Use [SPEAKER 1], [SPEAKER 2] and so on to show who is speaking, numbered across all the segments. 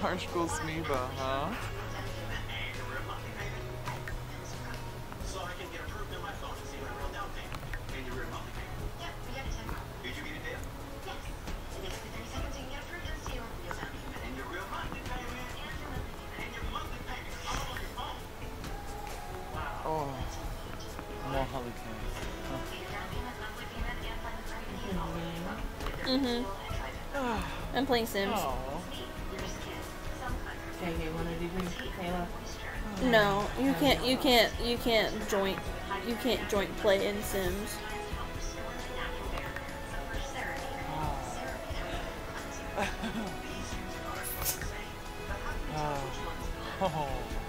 [SPEAKER 1] Harsh Smiba, huh? Oh, more hurricanes.
[SPEAKER 2] I'm playing Sims.
[SPEAKER 1] Oh.
[SPEAKER 3] Okay, wanna do this, Kayla?
[SPEAKER 2] No, you can't joint play in Sims.
[SPEAKER 1] Oh.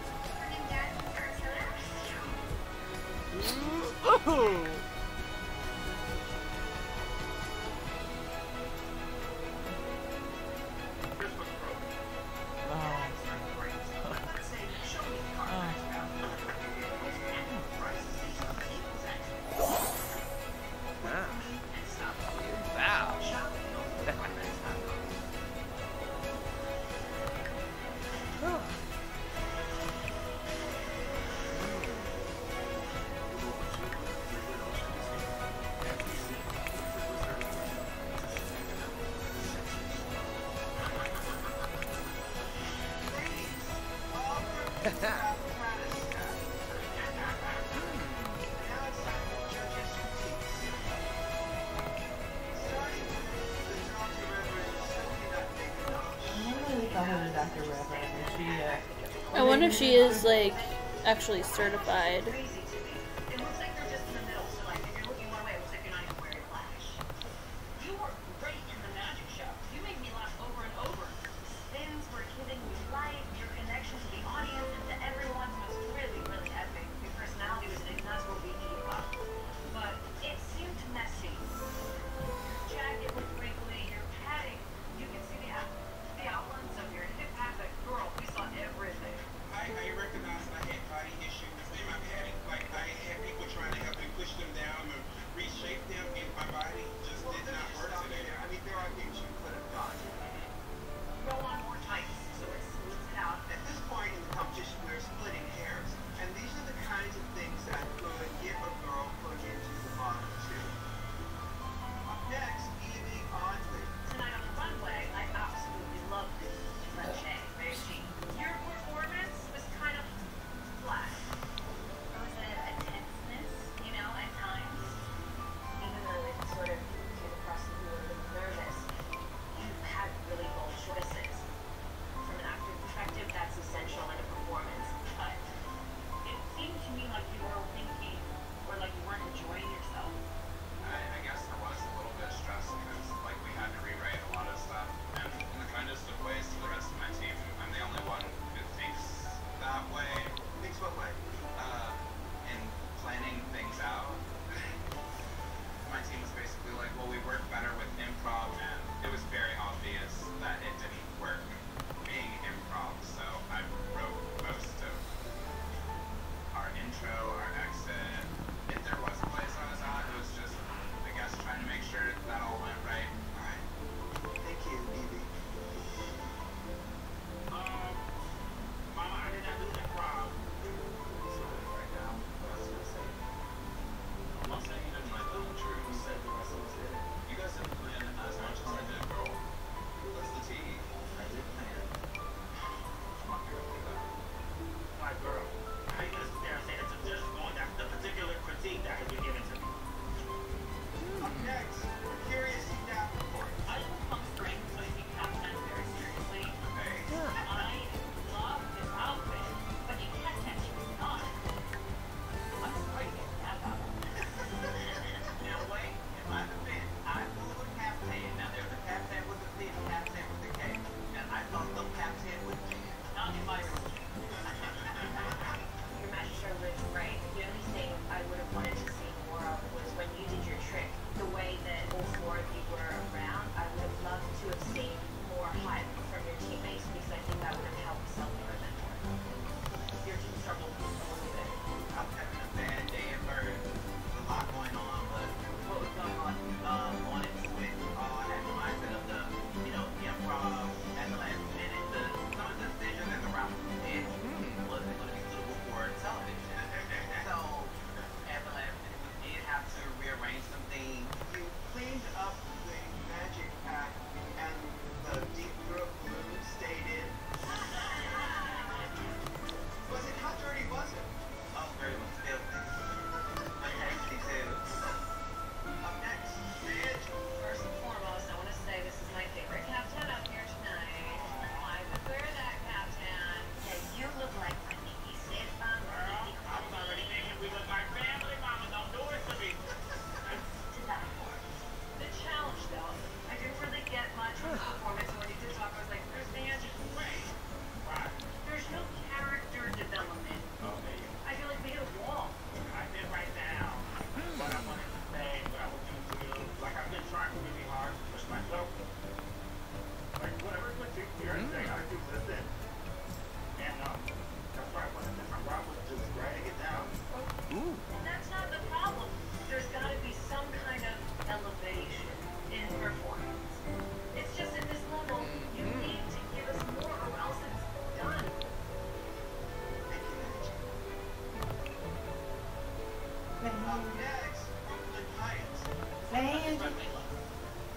[SPEAKER 2] I wonder if she is like actually certified.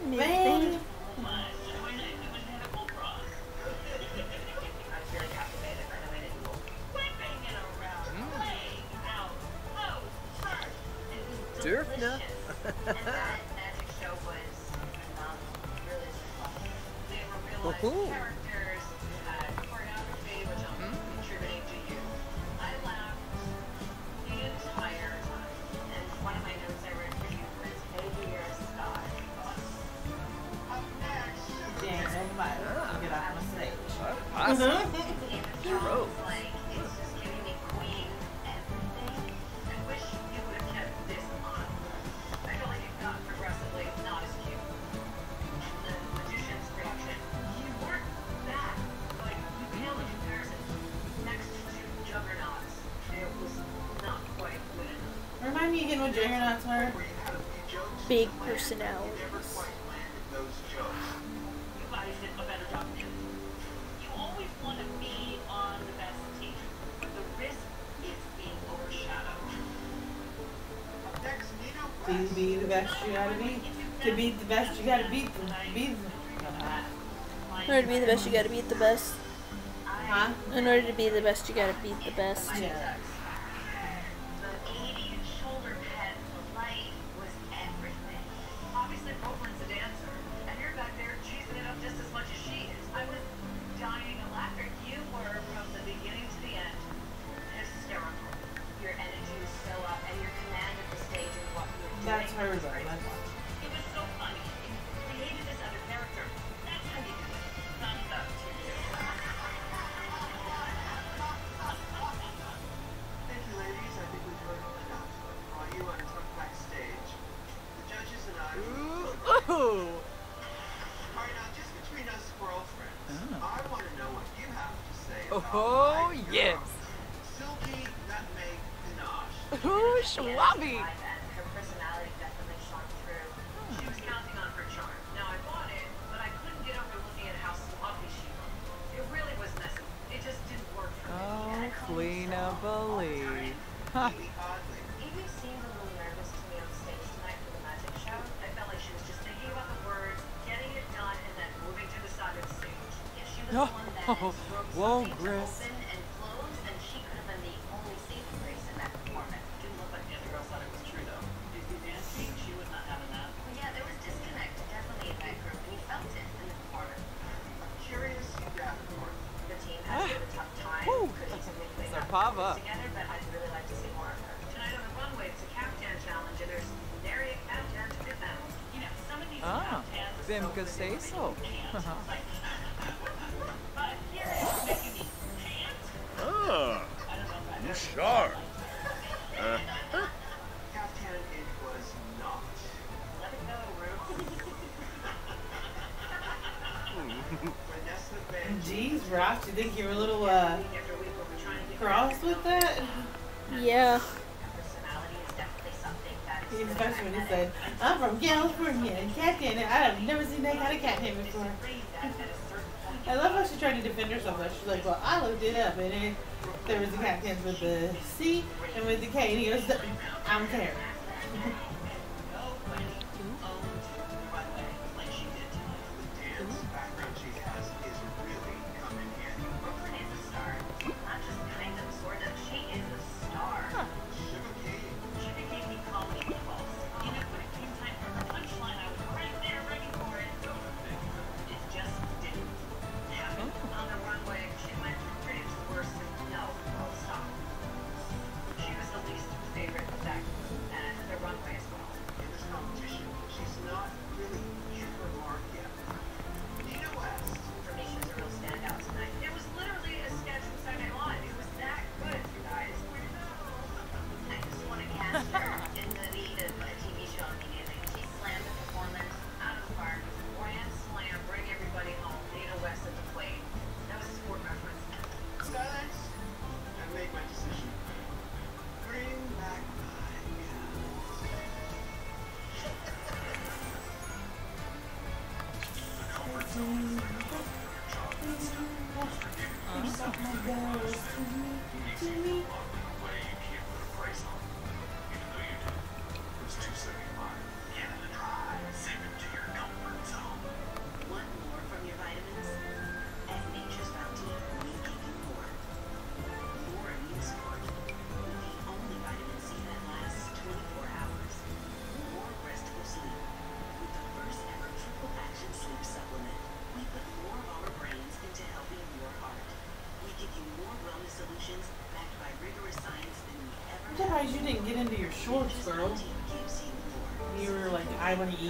[SPEAKER 2] Amazing.
[SPEAKER 1] Dürfner. Woohoo.
[SPEAKER 3] Dang, everybody. Get off my stage.
[SPEAKER 1] Awesome. Bro.
[SPEAKER 3] Remind me again what Juggernauts were.
[SPEAKER 2] Big personalities.
[SPEAKER 3] To be the best you gotta be. To be the best you gotta beat them.
[SPEAKER 2] In order to be the best, you gotta beat the best.
[SPEAKER 3] Huh?
[SPEAKER 2] In order to be the best, you gotta beat the best.
[SPEAKER 3] Yeah. That's her though. That's
[SPEAKER 4] Thank you, ladies. I think we've heard enough. While you want to talk backstage, the judges and I.
[SPEAKER 1] Ooh.
[SPEAKER 4] Alright, now just between us squirrel friends, I want to know what you have to say
[SPEAKER 1] Oh,
[SPEAKER 4] about my
[SPEAKER 1] yes.
[SPEAKER 4] girl, Silky Nutmeg Ganache.
[SPEAKER 1] Ooh, Schwabby.
[SPEAKER 5] Her personality definitely shone through. She was counting on her charm. Now I bought it, but I couldn't get over looking at how sloppy she looked. It really was messy. It just didn't work for me.
[SPEAKER 1] Oh, Cleena believe. Huh.
[SPEAKER 4] Really oddly.
[SPEAKER 5] Evie seemed a little nervous to me on stage tonight for the magic show. I felt like she was just thinking about the words, getting it done, and then moving to the side of the stage. If she was the one that
[SPEAKER 1] Oh,
[SPEAKER 5] broke
[SPEAKER 1] whoa,
[SPEAKER 5] something to
[SPEAKER 1] Gris.
[SPEAKER 5] open and close, then she could have been the only saving grace in that performance.
[SPEAKER 6] Didn't look like the other girls thought it was true though. If you dancing, she was not having that.
[SPEAKER 5] Well, yeah, there was disconnect definitely in that group, and you felt it in the performance.
[SPEAKER 4] Curious, yeah, of course.
[SPEAKER 5] The team had a bit of a tough time.
[SPEAKER 1] Woo.
[SPEAKER 5] Couldn't significantly
[SPEAKER 1] It's our
[SPEAKER 5] have
[SPEAKER 1] Pava.
[SPEAKER 5] performed together, but I'd really like to see more of her. Tonight on the runway, it's a Captain Challenge, and there's nary a Captain to fit them.
[SPEAKER 6] You know, some of these
[SPEAKER 1] Ah,
[SPEAKER 6] Captans are
[SPEAKER 1] Bim
[SPEAKER 6] so
[SPEAKER 1] could say
[SPEAKER 6] ridiculous,
[SPEAKER 1] so.
[SPEAKER 6] you can't. Like, but here it is, make you need pants.
[SPEAKER 7] Ah,
[SPEAKER 6] I don't know if I've
[SPEAKER 7] you
[SPEAKER 6] ever
[SPEAKER 7] sharp.
[SPEAKER 4] Captain, it was not.
[SPEAKER 5] Let it go, Ruth.
[SPEAKER 4] Vanessa Van
[SPEAKER 3] Jeez, Ross, you think you were a little
[SPEAKER 5] Week after week, we're trying to get
[SPEAKER 3] cross with that?
[SPEAKER 2] Yeah.
[SPEAKER 5] personality is definitely something that is
[SPEAKER 3] Especially when he said, I'm from California and Catkin, and I've never seen that kind of catnip before. I love how she tried to defend herself. Though. She's like, well, I looked it up, and there was the Catkins with the C and with the K, and he goes, I don't care.
[SPEAKER 6] nobody owned the runway like she did tonight.
[SPEAKER 4] The dance background she has is really coming in.
[SPEAKER 5] Brooklyn is a star. Not just kind of, sort of. She is a star.
[SPEAKER 4] Sugar Katie.
[SPEAKER 6] She became the comedy impulse. You know, when it came time for her punchline, I was right there ready for it. It just didn't happen.
[SPEAKER 5] On the runway, she went from pretty to worse to no, full stop. She was the least favorite of that group, and the runway as well.
[SPEAKER 4] In this competition, she's not really hit her mark yet. Nina West.
[SPEAKER 5] For me, she was a real standout tonight. It was literally a sketch from Saturday Night Live. It was that good, you guys. I just want to cast her in the lead of a TV show immediately. She slammed the performance out of the park. Grand slam, bring everybody home. Nina West at the plate. That was a sport reference.
[SPEAKER 4] Skylines. I've made my decision. Bring back my
[SPEAKER 3] surprised you didn't get into your shorts, girl. You were like, I want to eat.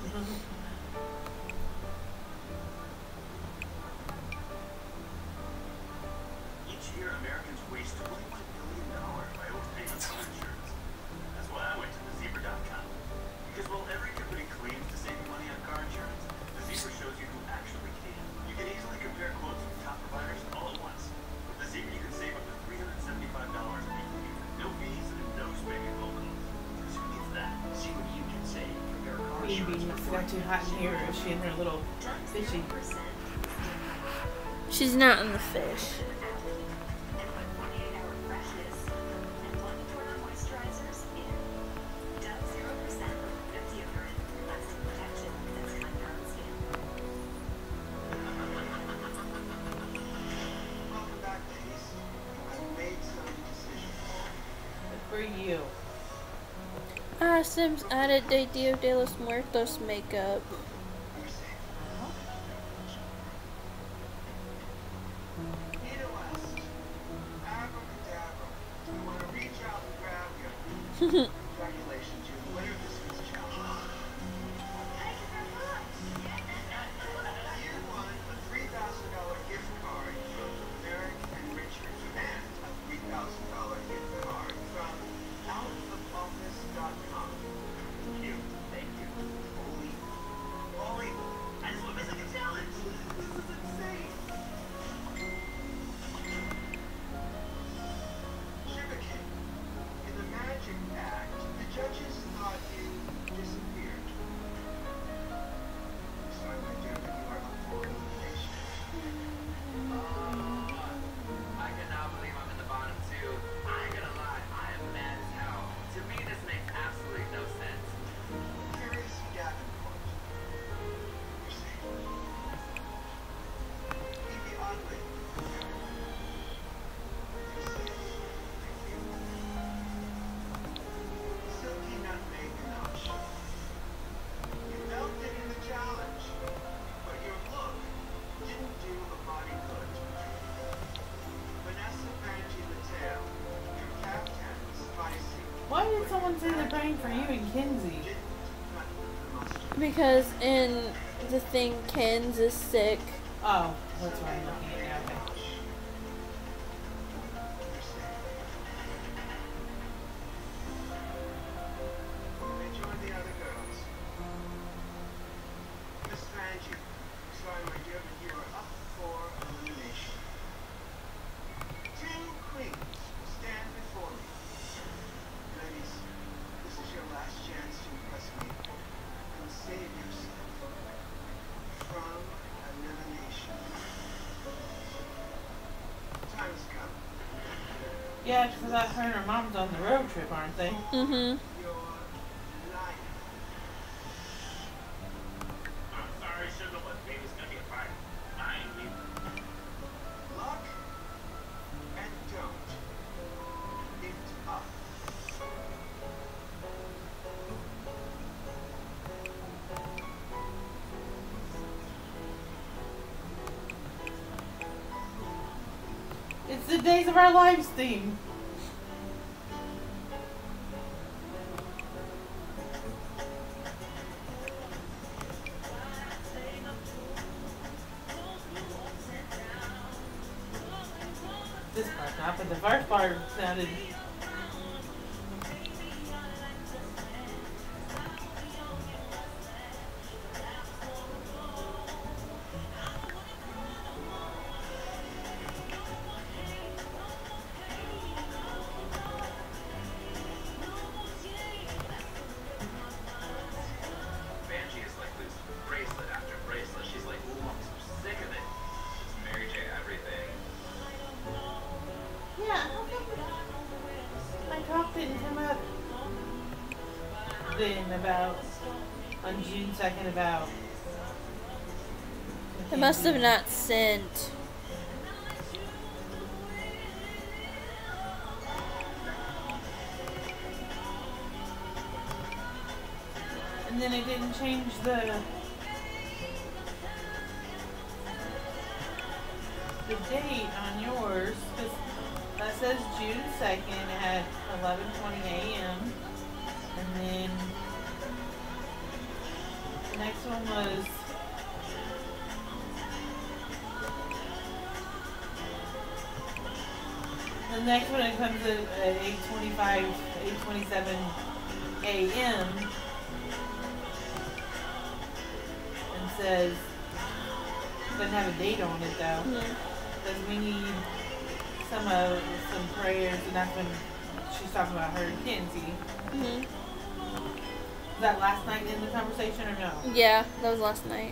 [SPEAKER 4] Each year, Americans waste $21 billion by overpaying on car insurance. That's why I went to thezebra.com. Because while every company claims to save you money on car insurance, the Zebra shows you who actually can. You can easily compare quotes from top providers all at once. With the Zebra, you can save up to $375 a year. No fees and no spending phone calls. Because who needs that? See what you can save. Compare car
[SPEAKER 3] Baby
[SPEAKER 4] insurance
[SPEAKER 3] must
[SPEAKER 4] with
[SPEAKER 3] have got too hot in here. Is she in her little fishy?
[SPEAKER 2] She's not in the fish.
[SPEAKER 5] And put 48-hour freshness and plug-and-toner moisturizers in. Dove 0% of deodorant, lasting protection that's kinder on skin.
[SPEAKER 4] Welcome back, ladies. I've made some decisions.
[SPEAKER 3] Good for you.
[SPEAKER 2] Sims added de Dia de los Muertos makeup.
[SPEAKER 4] Nina West, abracadabra. We want to reach out and grab you. Congratulations, you're the winner of this week's challenge.
[SPEAKER 5] Thank you very much.
[SPEAKER 4] You won a $3,000 gift card from Eric and Richard and a $3,000 gift card from outofoffice.com. Thank you. Thank you. Holy, I just want to make a challenge. This is insane. Sugar King, in the Magic Act, the judges thought you disappeared. Sorry, my dear, but you are up for elimination.
[SPEAKER 7] I cannot believe I'm in the bottom two. I ain't gonna lie, I am mad as hell. To me, this makes absolutely no sense.
[SPEAKER 4] Curious Davenport. You're safe. Phoebe Oddly. You're safe. Thank you. Silky Nutmeg Ganache. You melted in the challenge, but your look didn't do a body good. Vanessa Banji Mateo. Your caftan was spicy.
[SPEAKER 3] Why did someone say they're praying for you and Kinsey?
[SPEAKER 4] Didn't cut the mustard.
[SPEAKER 2] Because in the thing, Ken's is sick.
[SPEAKER 3] Oh, that's what I'm looking at now. Okay.
[SPEAKER 4] Join the other girls. Miss Fanji, sorry my dear, but you are up for elimination. Two queens will stand before me. Ladies, this is your last chance to impress me and save yourself from elimination. Time has come.
[SPEAKER 3] Yeah, because I thought her and her mom's on the road trip, aren't they?
[SPEAKER 2] Mm-hmm.
[SPEAKER 4] Your life. I'm sorry, sugar, but baby's gonna be a fight. I ain't leaving. Luck and don't. It's up.
[SPEAKER 3] It's the Days of Our Lives theme. This part not, but the first part sounded.
[SPEAKER 7] Banshee is like losing bracelet after bracelet. She's like, ooh, I'm so sick of it. It's Mary J. everything.
[SPEAKER 3] Yeah, my talk didn't come up then about on June 2nd about.
[SPEAKER 2] It must have not sent.
[SPEAKER 3] And then it didn't change the date on yours, because last says June 2nd at 11:20 a.m. And then the next one was the next one. It comes at 8:27 a.m. and says doesn't have a date on it though. Says we need some prayers, and that's when she's talking about her and Kenzie. Was that last night in the conversation or no?
[SPEAKER 2] Yeah, that was last night.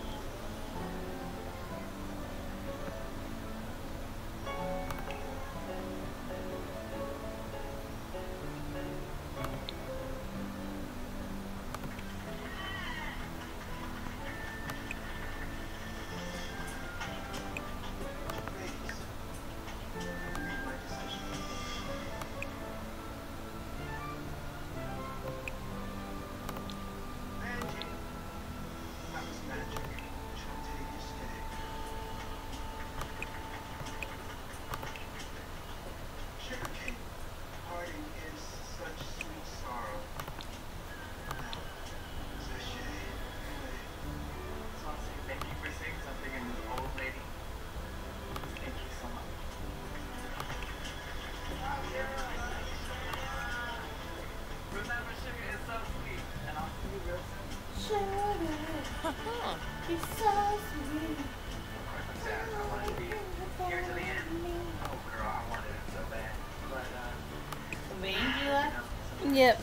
[SPEAKER 2] Yep.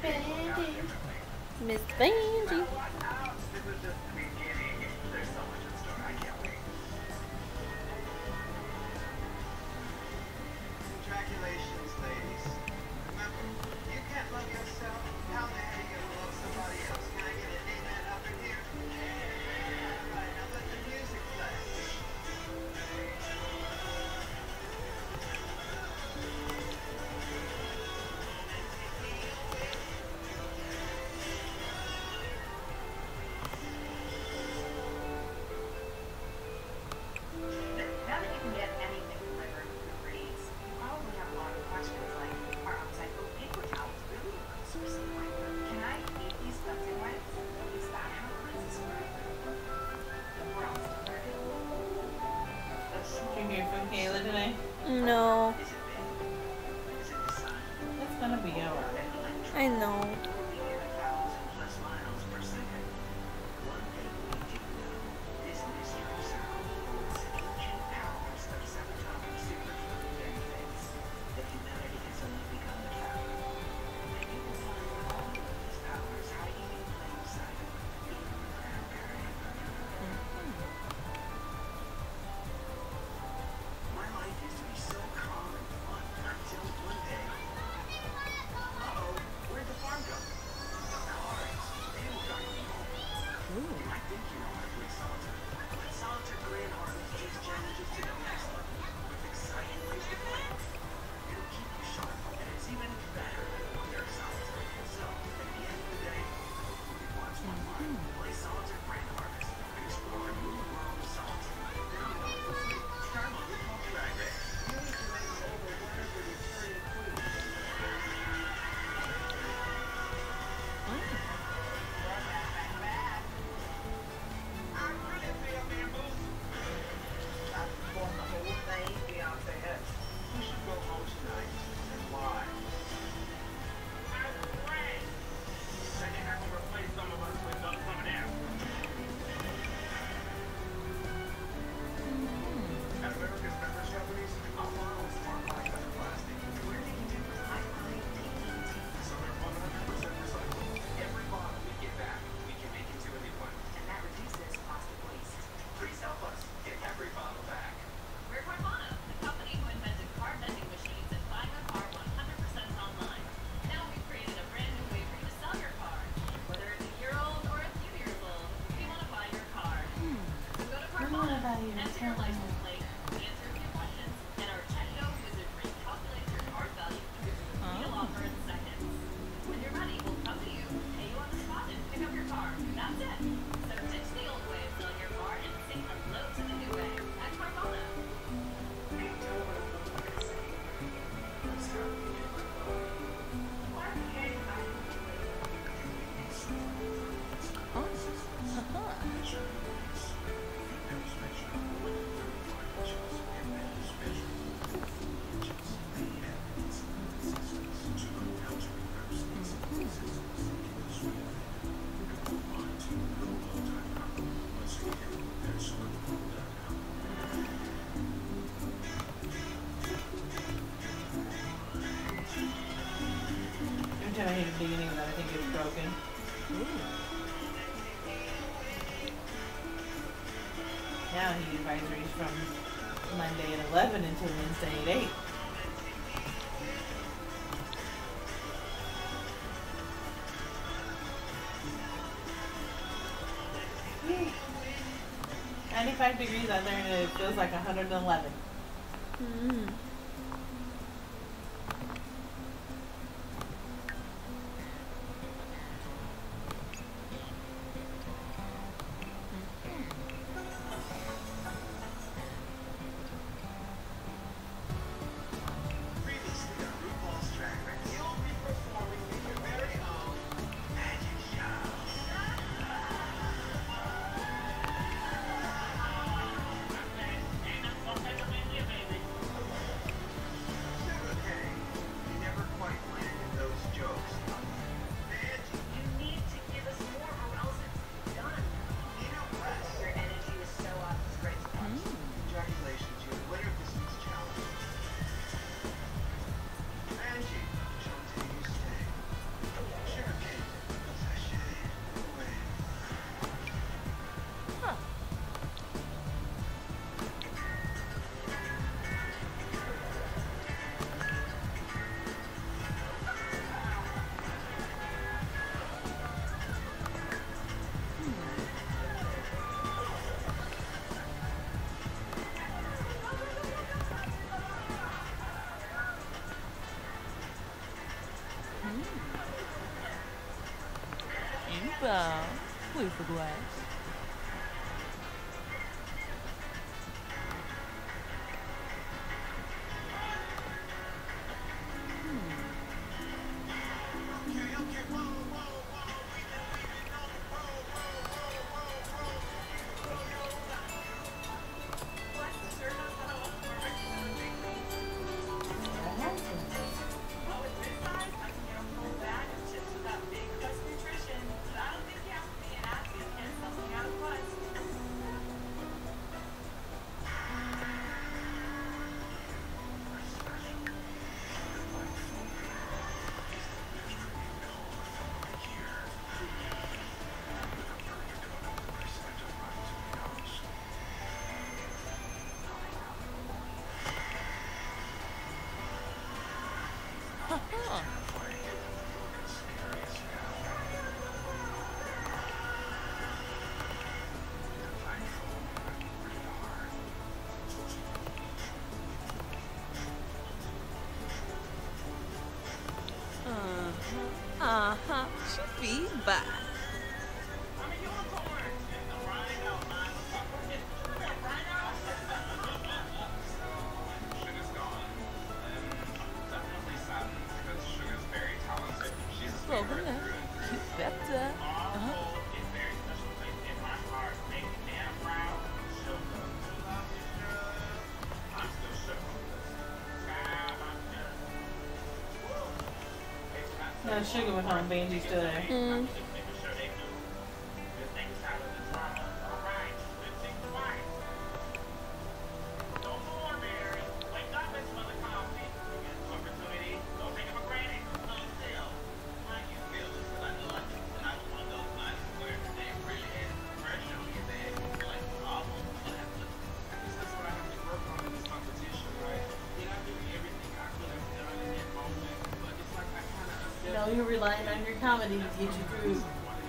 [SPEAKER 2] Miss Vanjie.
[SPEAKER 4] Congratulations, ladies. Remember, you can't love yourself. How the hell you gonna love somebody else? Can I get an amen up in here? All right, now let the music play.
[SPEAKER 5] Now that you can get anything delivered from Uber Eats, you probably have a lot of questions like, are outside food paper towels really a good source of fiber? Can I eat these bugs and wets? Is that how prices work? We're all still learning.
[SPEAKER 3] Did you hear from Kayla today?
[SPEAKER 2] No,
[SPEAKER 3] It's gonna be alright.
[SPEAKER 2] I know.
[SPEAKER 4] My life used to be so calm and fun until one day. Uh-oh, where'd the farm go? The cars, they all got home. I think you know how to play solitaire. But solitaire Grand Harvest takes challenges to the next level with exciting ways to play. It'll keep you sharp, and it's even better than ordinary solitaire. So, at the end of the day, you watch my mind, play solitaire Grand Harvest, and explore a new world of solitaire. Start on the top track. You need to make over whatever you turn in queen. I really feel bamboozled. I performed the whole thing, Beyonce has. We should go home tonight. And why? I'm afraid that you're not gonna replace some of us with someone else. At America's beverage companies, our model is smart like other plastic. We're taking to so they're 100% recyclable. Every bottle we get back, we can make into a new one.
[SPEAKER 5] And that reduces plastic waste.
[SPEAKER 4] Please help us get every bottle back.
[SPEAKER 6] We're Carvana, the company who invented car vending machines and buying a car 100% online. Now we've created a brand new way for you to sell your car. Whether it's a year old or a few years old, we want to buy your car. So go to
[SPEAKER 3] wanna buy
[SPEAKER 6] Carvana,
[SPEAKER 3] your
[SPEAKER 6] enter your
[SPEAKER 3] car.
[SPEAKER 6] license plate, answer a few questions, and our checkout wizard recalculates your car's value to give you a real offer in seconds. When you're ready, we'll come to you, pay you on the spot, and pick up your car. That's it. So ditch the old way of selling your car and say hello to the new way at Carvana.
[SPEAKER 4] Can you tell what I'm going to say?
[SPEAKER 3] here at the beginning that I think is broken. Now he advisories from Monday at 11 until Wednesday at 8. Whew. 95 degrees out there and it feels like 111.
[SPEAKER 2] Mm.
[SPEAKER 4] Previously on RuPaul's Drag Race, you'll be performing in your very own magic show. Sugar Cane, you never quite landed those jokes. And
[SPEAKER 5] You need to give us more or else it's done.
[SPEAKER 4] you know what?
[SPEAKER 5] Your energy is so off, it's great to watch.
[SPEAKER 4] Congratulations, you're the winner of this week's challenge. Angie, Shantae, you stay. Sugar Cane, sashay away.
[SPEAKER 1] Inbound. Blue for glass. She feeds back.
[SPEAKER 7] Sugar's gone. And definitely saddened because Sugar's very talented. She's a
[SPEAKER 1] Well,
[SPEAKER 7] sweetheart
[SPEAKER 1] yeah.
[SPEAKER 7] through and through.
[SPEAKER 1] She's better.
[SPEAKER 7] It's very special place in my heart. Make me damn proud. Sugar. I'm still shook on this.
[SPEAKER 3] Now Sugar went home, Benji's still there.
[SPEAKER 2] Mm.
[SPEAKER 3] No, you're relying on your comedy to get you through.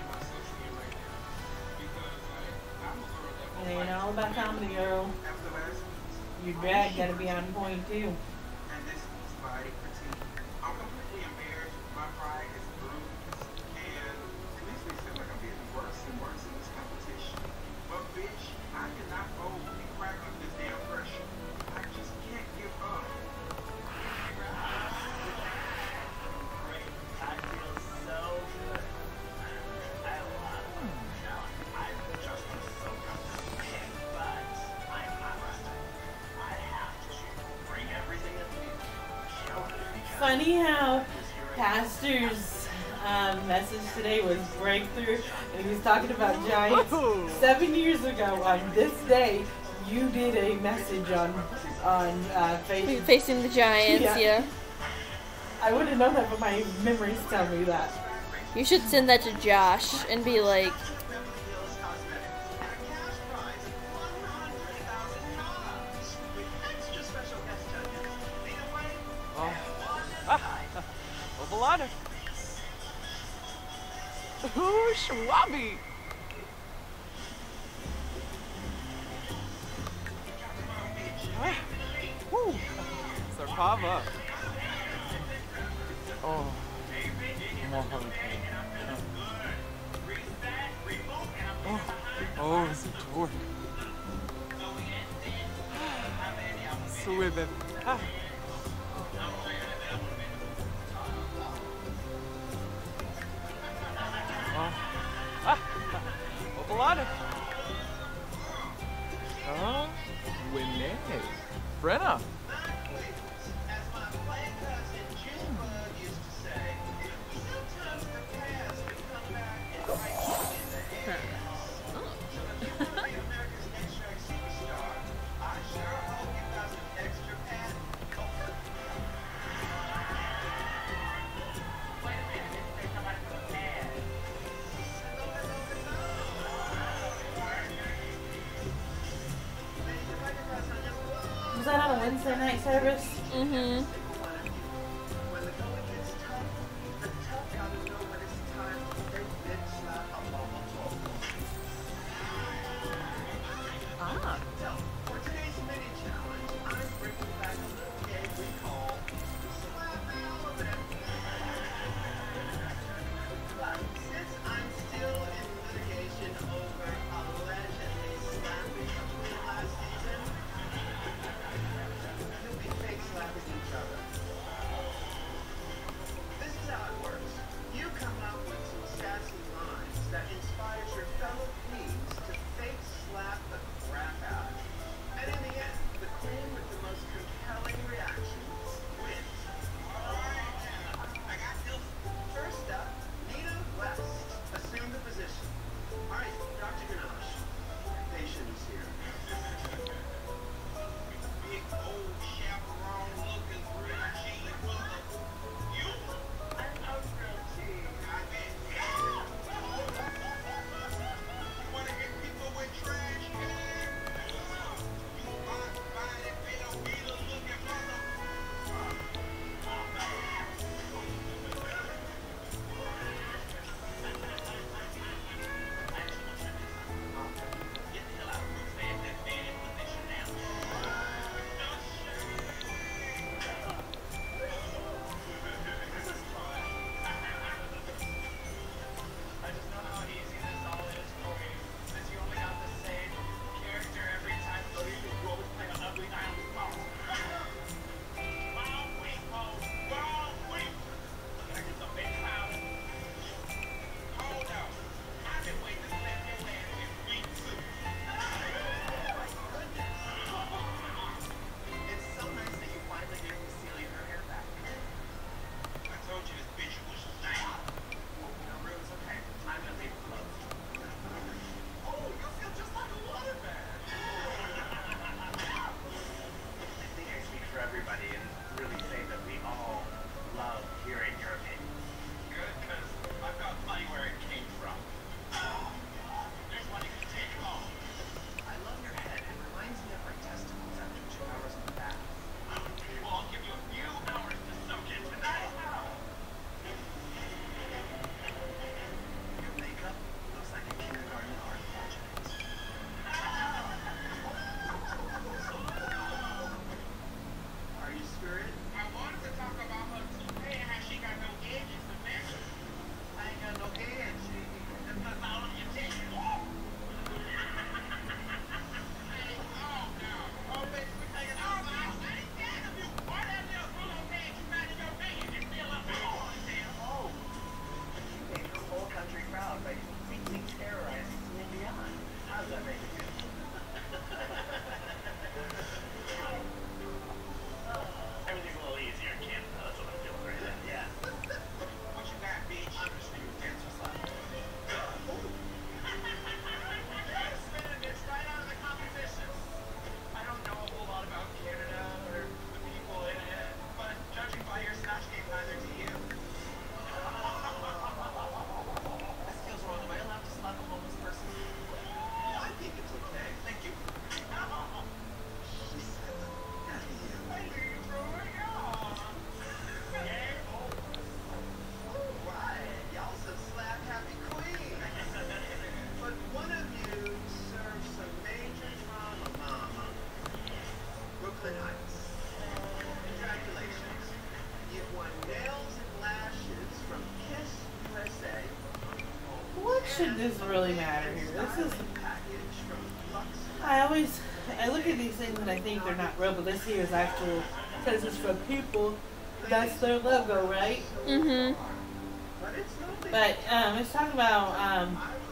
[SPEAKER 3] It ain't all about comedy, girl.
[SPEAKER 4] After last week's,
[SPEAKER 3] Your drag gotta be on point too.
[SPEAKER 4] and this week's body critique, I'm completely embarrassed. My pride is bruised, and it makes me feel like I'm getting worse and worse in this competition. But bitch, I cannot fold and crack under this damn pressure. I just can't give up.
[SPEAKER 5] I feel so good. I love it. Now, I've just been so comfortable, but I'm not resting. I have to bring everything that we show it.
[SPEAKER 3] Funny how Pastor's message today was breakthrough, and he was talking about giants.
[SPEAKER 1] Woohoo!
[SPEAKER 3] 7 years ago on this day, you did a message on Facebook.
[SPEAKER 2] Facing the Giants,
[SPEAKER 3] Yeah.
[SPEAKER 2] yeah.
[SPEAKER 3] I would have known that, but my memories tell me that.
[SPEAKER 2] You should send that to Josh and be like,
[SPEAKER 8] Ovalana. Ooh, Schwabby. Woo. Sarpava. Oh. More hurricane. Oh, Zator. Swimming. Ah. Ovalana. Winnie. Brenna.
[SPEAKER 3] Was that on a Wednesday night service?
[SPEAKER 2] mm-hmm.
[SPEAKER 1] Ah.
[SPEAKER 4] For today's mini challenge, I'm bringing back a little game we call Slap the Elephant. But since I'm still in litigation over allegedly slapping a queen last season, you'll be fake slapping each other. This is how it works. You come up with some sassy lines that inspires your fellow queens to fake slap the crap out of you. And in the end, the queen with the most compelling
[SPEAKER 3] should this really matter here? This is. I look at these things and I think they're not real, but this here is actual. Says it's from people. That's their logo, right?
[SPEAKER 2] Mhm.
[SPEAKER 3] But it's talking about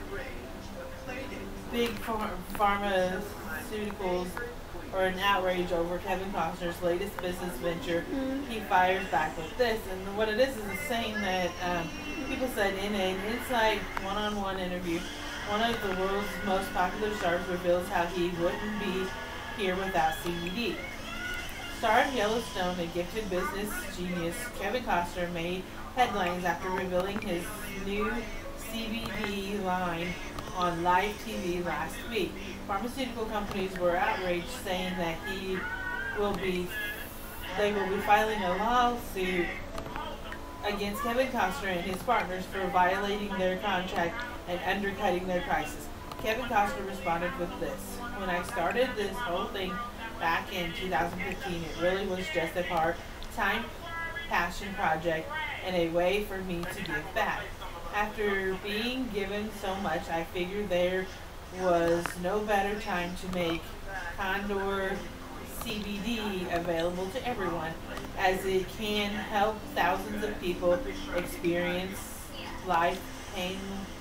[SPEAKER 3] big pharmaceuticals or an outrage over Kevin Costner's latest business venture. He fires back with this, and what it is saying that people said in an inside one-on-one interview, one of the world's most popular stars reveals how he wouldn't be here without CBD. Star of Yellowstone, a gifted business genius, Kevin Costner made headlines after revealing his new CBD line on live TV last week. Pharmaceutical companies were outraged, saying that they will be filing a lawsuit against Kevin Costner and his partners for violating their contract and undercutting their prices. Kevin Costner responded with this: "When I started this whole thing back in 2015, it really was just a part-time passion project and a way for me to give back. After being given so much, I figured there was no better time to make Condor CBD available to everyone, as it can help thousands of people experience life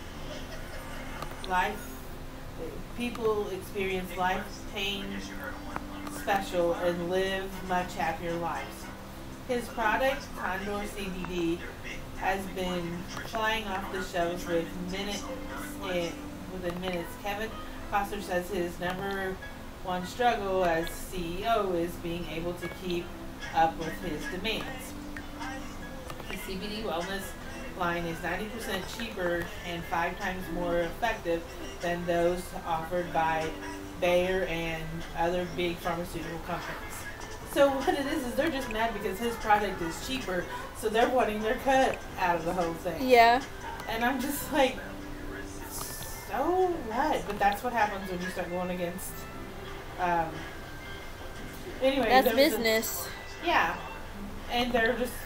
[SPEAKER 3] pain special and live much happier lives." His product, Condor CBD, has been flying off the shelves within minutes. Kevin Costner says his number one struggle as CEO is being able to keep up with his demands. The CBD wellness line is 90% cheaper and 5 times more effective than those offered by Bayer and other big pharmaceutical companies. So what it is they're just mad because his product is cheaper, so they're wanting their cut out of the whole thing.
[SPEAKER 2] Yeah.
[SPEAKER 3] And I'm just like, so what? But that's what happens when you start going against. Anyway,
[SPEAKER 2] That's business.
[SPEAKER 3] Yeah, and they're just,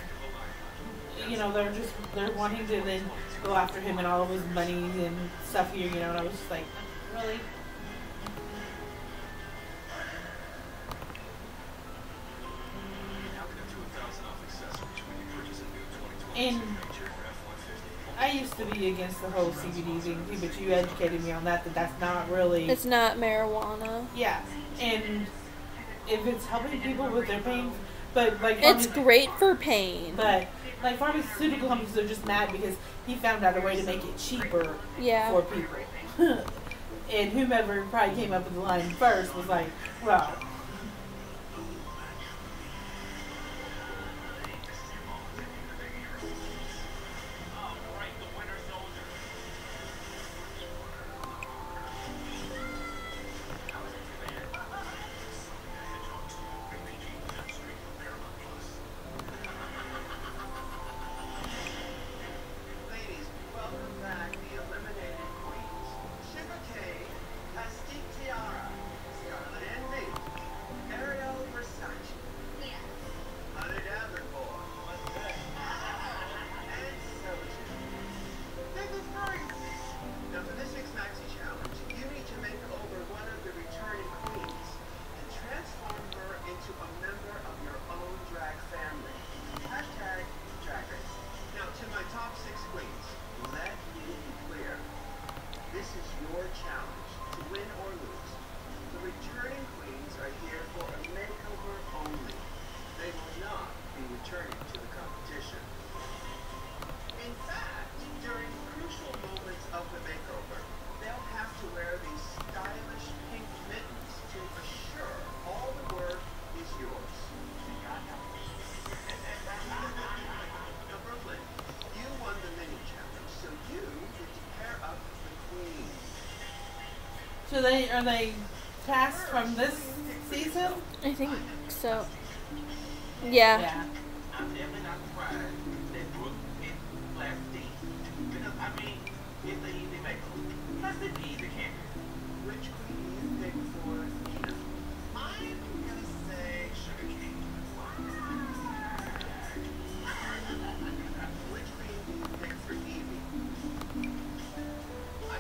[SPEAKER 3] they're wanting to then go after him and all of his money and stuff here, and I was just like, really? And I used to be against the whole CBD thing too, but you educated me on that that's not really.
[SPEAKER 2] It's not marijuana.
[SPEAKER 3] Yeah, and if it's helping people with their pain, but like
[SPEAKER 2] it's great for pain.
[SPEAKER 3] But like pharmaceutical companies are just mad because he found out a way to make it cheaper for people. And whomever probably came up with the line first was like, well. So are they cast from this season?
[SPEAKER 2] I think so. Yeah.
[SPEAKER 3] Yeah.
[SPEAKER 4] I'm definitely not surprised that Brooke picked Class D. Because, I mean, it's an easy makeover. Let's pick the easy candy. Which queen do you pick for Nina? I'm gonna say Sugar King. Which queen do you pick for Evie? I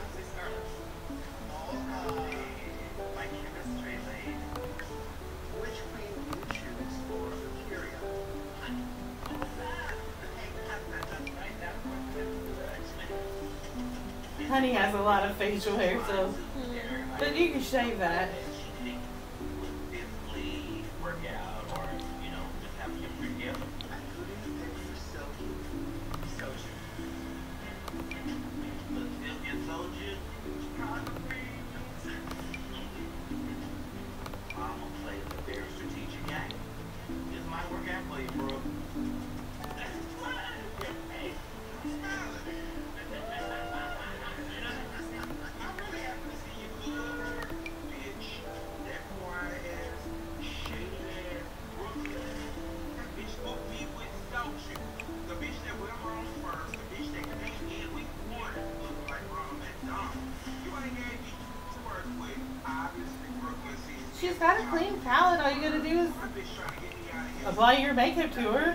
[SPEAKER 3] Honey has a lot of facial hair, so. But you can shave that.
[SPEAKER 4] Physically work out or, you know, just have a free gift. I couldn't pick for Soju. But if you Soju, probably. I'm gonna play a very strategic game. This might work out for you, bro.
[SPEAKER 3] She's got a clean palette. All you gotta do is apply your makeup to her.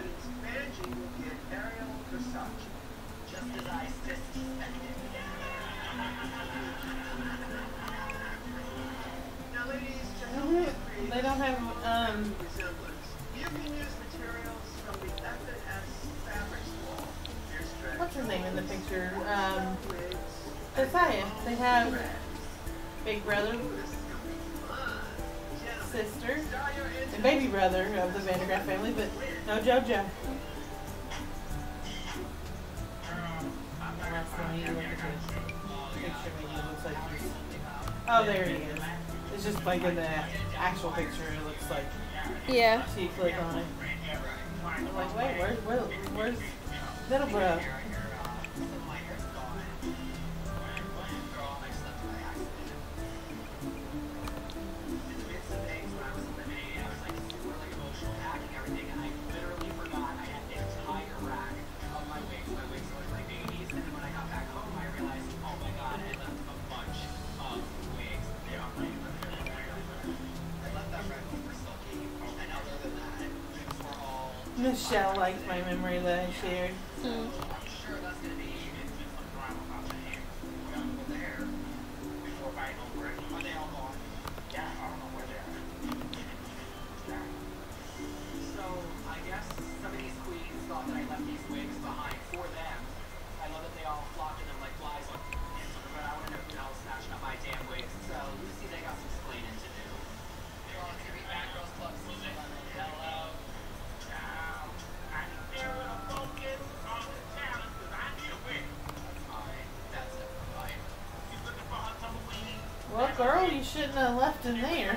[SPEAKER 3] They don't have,
[SPEAKER 4] You can use materials from the F&S fabrics wall.
[SPEAKER 3] what's her name in the picture? Josiah. They have big brother, sister, and baby brother of the Vandergraaf family, but no JoJo. Unless when you look at the picture, maybe it looks like he's... Oh, there he is. It's just like in the actual picture, it looks like
[SPEAKER 2] Yeah.
[SPEAKER 3] she clicked on it. I'm like, wait, where's little bro? Michelle liked my memory that I shared.
[SPEAKER 2] Mm. Well, girl, you shouldn't have left him there.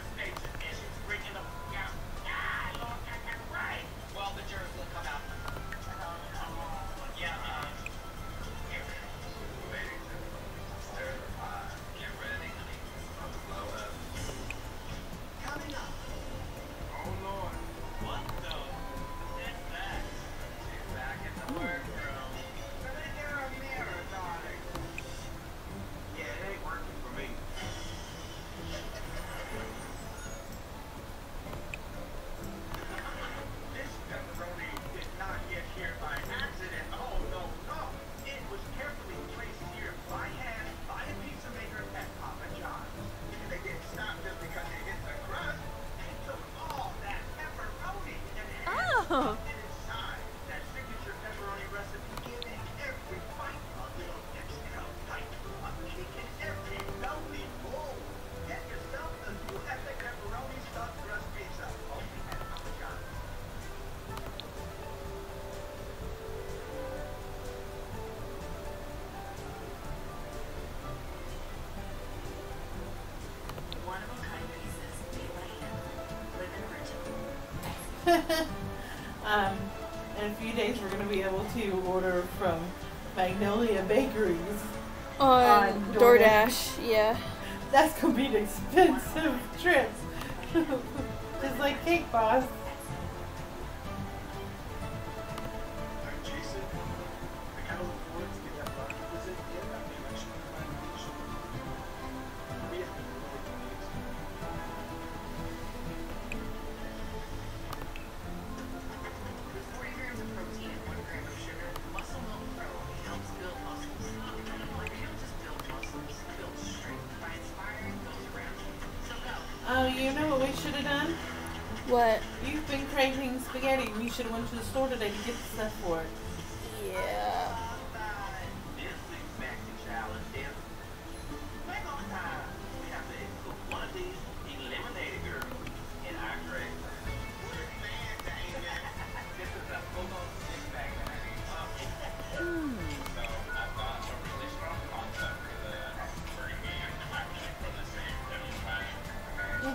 [SPEAKER 1] Oh.
[SPEAKER 3] In a few days, we're going to be able to order from Magnolia Bakeries
[SPEAKER 2] On DoorDash, yeah.
[SPEAKER 3] That's going to be an expensive trip. Just like Cake Boss.
[SPEAKER 4] Jason, I kind of look forward to get that rocket visit in that election nomination. We have been really convenient.
[SPEAKER 5] 40 grams of protein and 1 gram of sugar. Muscle Milk Pro helps build muscles. You don't just build muscles, build strength by inspiring those around you. So go.
[SPEAKER 3] Oh, you know what we should have done?
[SPEAKER 2] What?
[SPEAKER 3] You've been craving spaghetti. We should have went to the store today to get the stuff for it.
[SPEAKER 2] Yeah.
[SPEAKER 4] This week's Maxi Challenge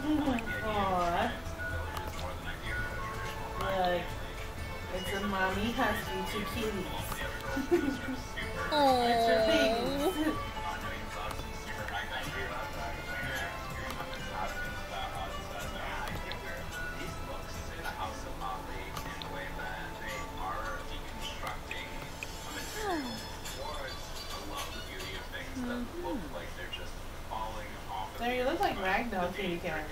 [SPEAKER 3] Aw. Look, it's a mommy husky, 2 kitties. That's her babies. There, you look like ragdoll kitty cats.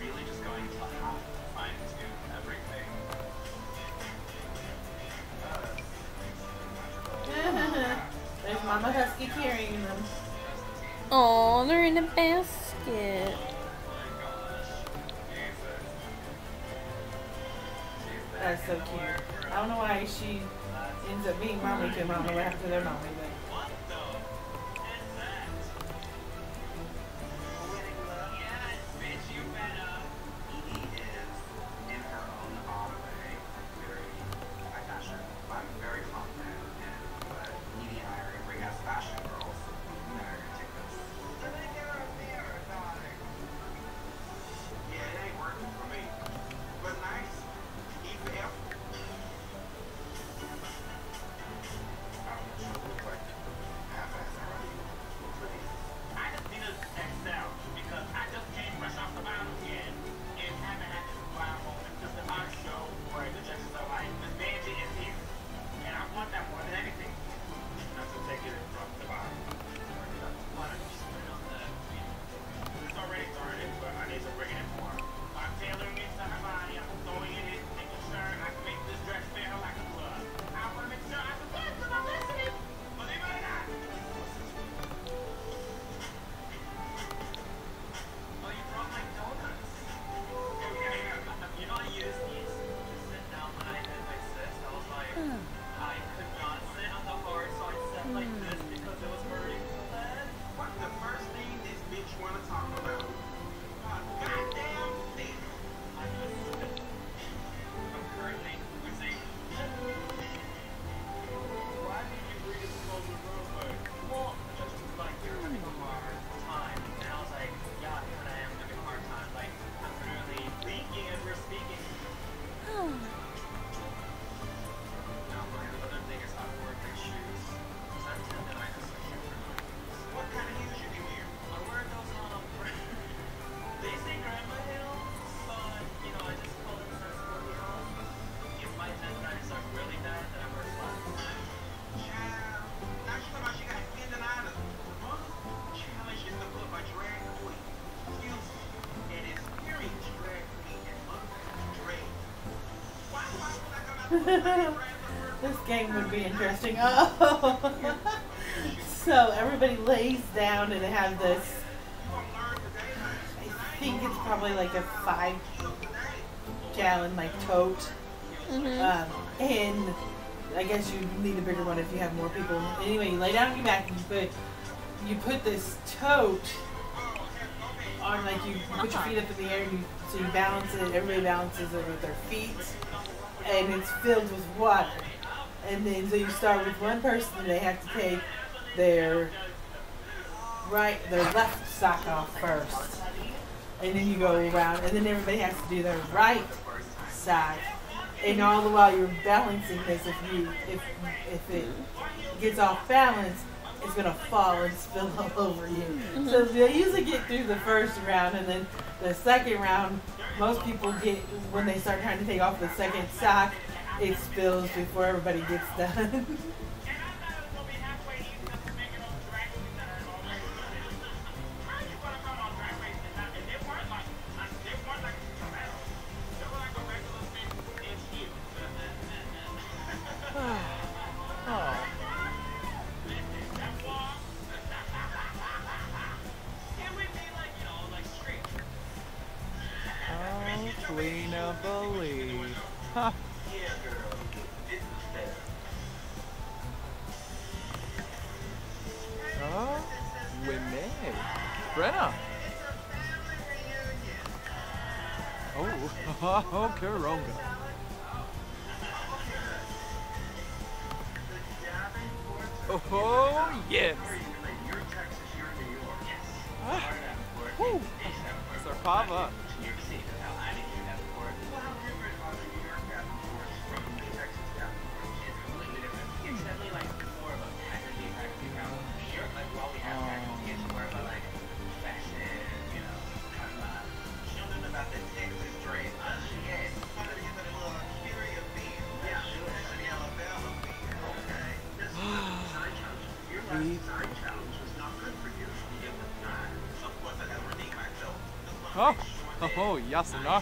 [SPEAKER 3] There's Mama Husky carrying them.
[SPEAKER 2] Oh, they're in a basket.
[SPEAKER 3] That's so cute. I don't know why she ends up being mommy to mama after their mommy, but this game would be interesting. Oh. So everybody lays down and they have this, I think it's probably like a 5-gallon like tote. And I guess you need a bigger one if you have more people. Anyway, you lay down on your back and you put this tote on, like you put your feet up in the air and so you balance it. Everybody balances it with their feet. And it's filled with water. And then so you start with one person and they have to take their left sock off first. And then you go around and then everybody has to do their right side. And all the while you're balancing this, if it gets off balance, it's gonna fall and spill all over you. So they usually get through the first round, and then the second round, most people get, when they start trying to take off the second sock, it spills before everybody gets done.
[SPEAKER 8] Lena believe. Huh. Oh, Winnie. Brenna. Oh, Karonga. Oh, yes. Woo. It's our Pava.
[SPEAKER 4] New York City is how I need you to court. Well, how different are the New York Captain Courts from the Texas Captain Courts? It's completely different. It's definitely like more of a packaging route. New York, like while we have packaging, it's more of a like fashion, you know, kind of you don't know about the Texas trade. Yes. I'm gonna give it a little curio beef. Yeah, actually Alabama beef. Okay. This side challenge. Your last side challenge was not good for you. It was not. So of course I gotta redeem myself.
[SPEAKER 8] Oh, Yasunari.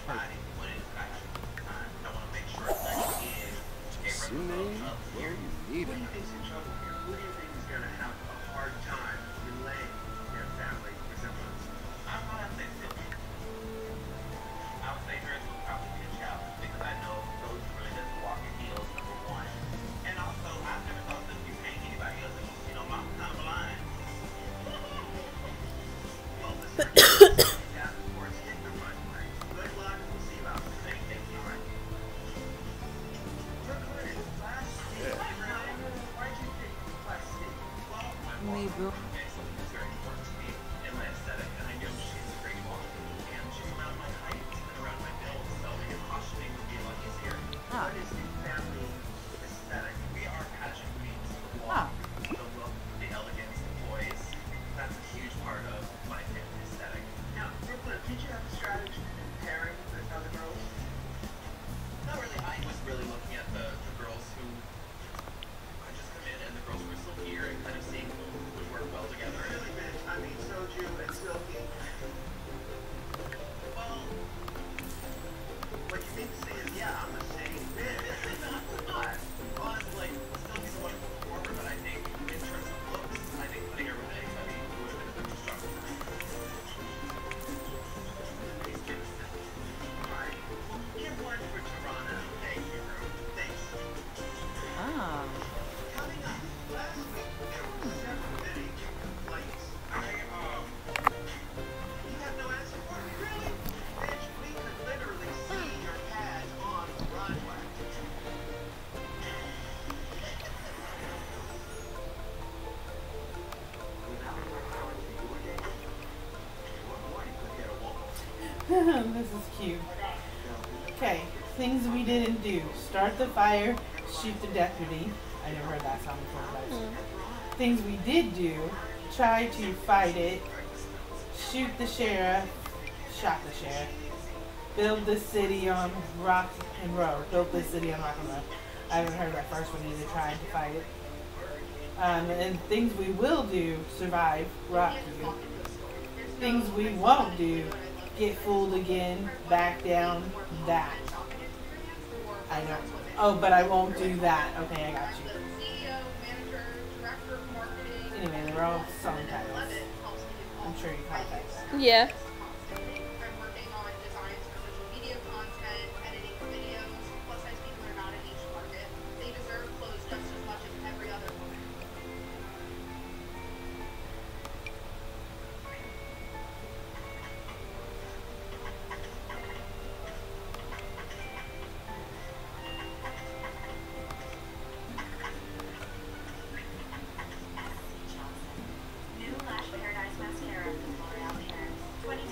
[SPEAKER 4] Sume,
[SPEAKER 8] where you need it.
[SPEAKER 4] Who do you think is going to have a hard time relaying their family resemblance? I'm going to say Sylvia. I would say hers will probably be a challenge because I know those really doesn't walk in heels, number one. And also, I've never thought that you hang anybody else. You know, mom's not blind. Well, listen.
[SPEAKER 8] Me, bro.
[SPEAKER 3] This is cute. Okay, things we didn't do. Start the fire, shoot the deputy. I never heard that song before, but things we did do. Try to fight it, shoot the sheriff, shot the sheriff, build the city on Rock and Road. Built the city on Rock and Road. I haven't heard that first one either, trying to fight it. And things we will do, survive, rock you. Things we won't do, get fooled again, back down, that. I know. Oh, but I won't do that. Okay, I got you. Anyway, they're all song titles. I'm sure you caught that.
[SPEAKER 2] Yeah.
[SPEAKER 5] New Lash Paradise Mascara from L'Oreal Paris. 20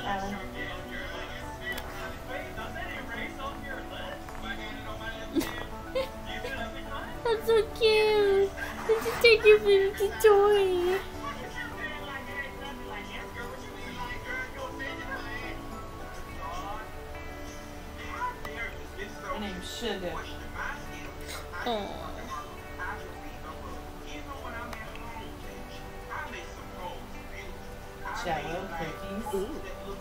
[SPEAKER 3] Alan.
[SPEAKER 2] That's so cute. Did you take your favorite toy?
[SPEAKER 3] Her name's Sugar.
[SPEAKER 2] Oh.
[SPEAKER 3] Shallow cookies.
[SPEAKER 2] Ooh.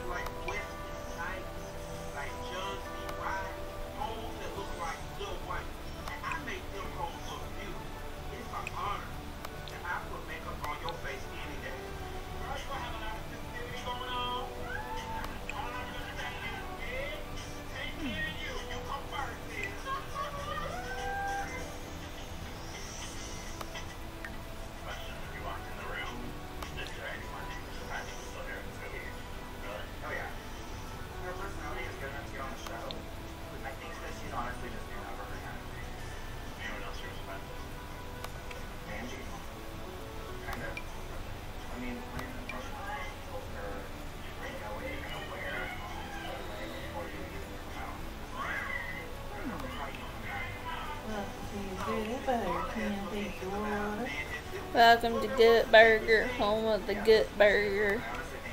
[SPEAKER 2] Welcome to Good Burger, home of the Good Burger.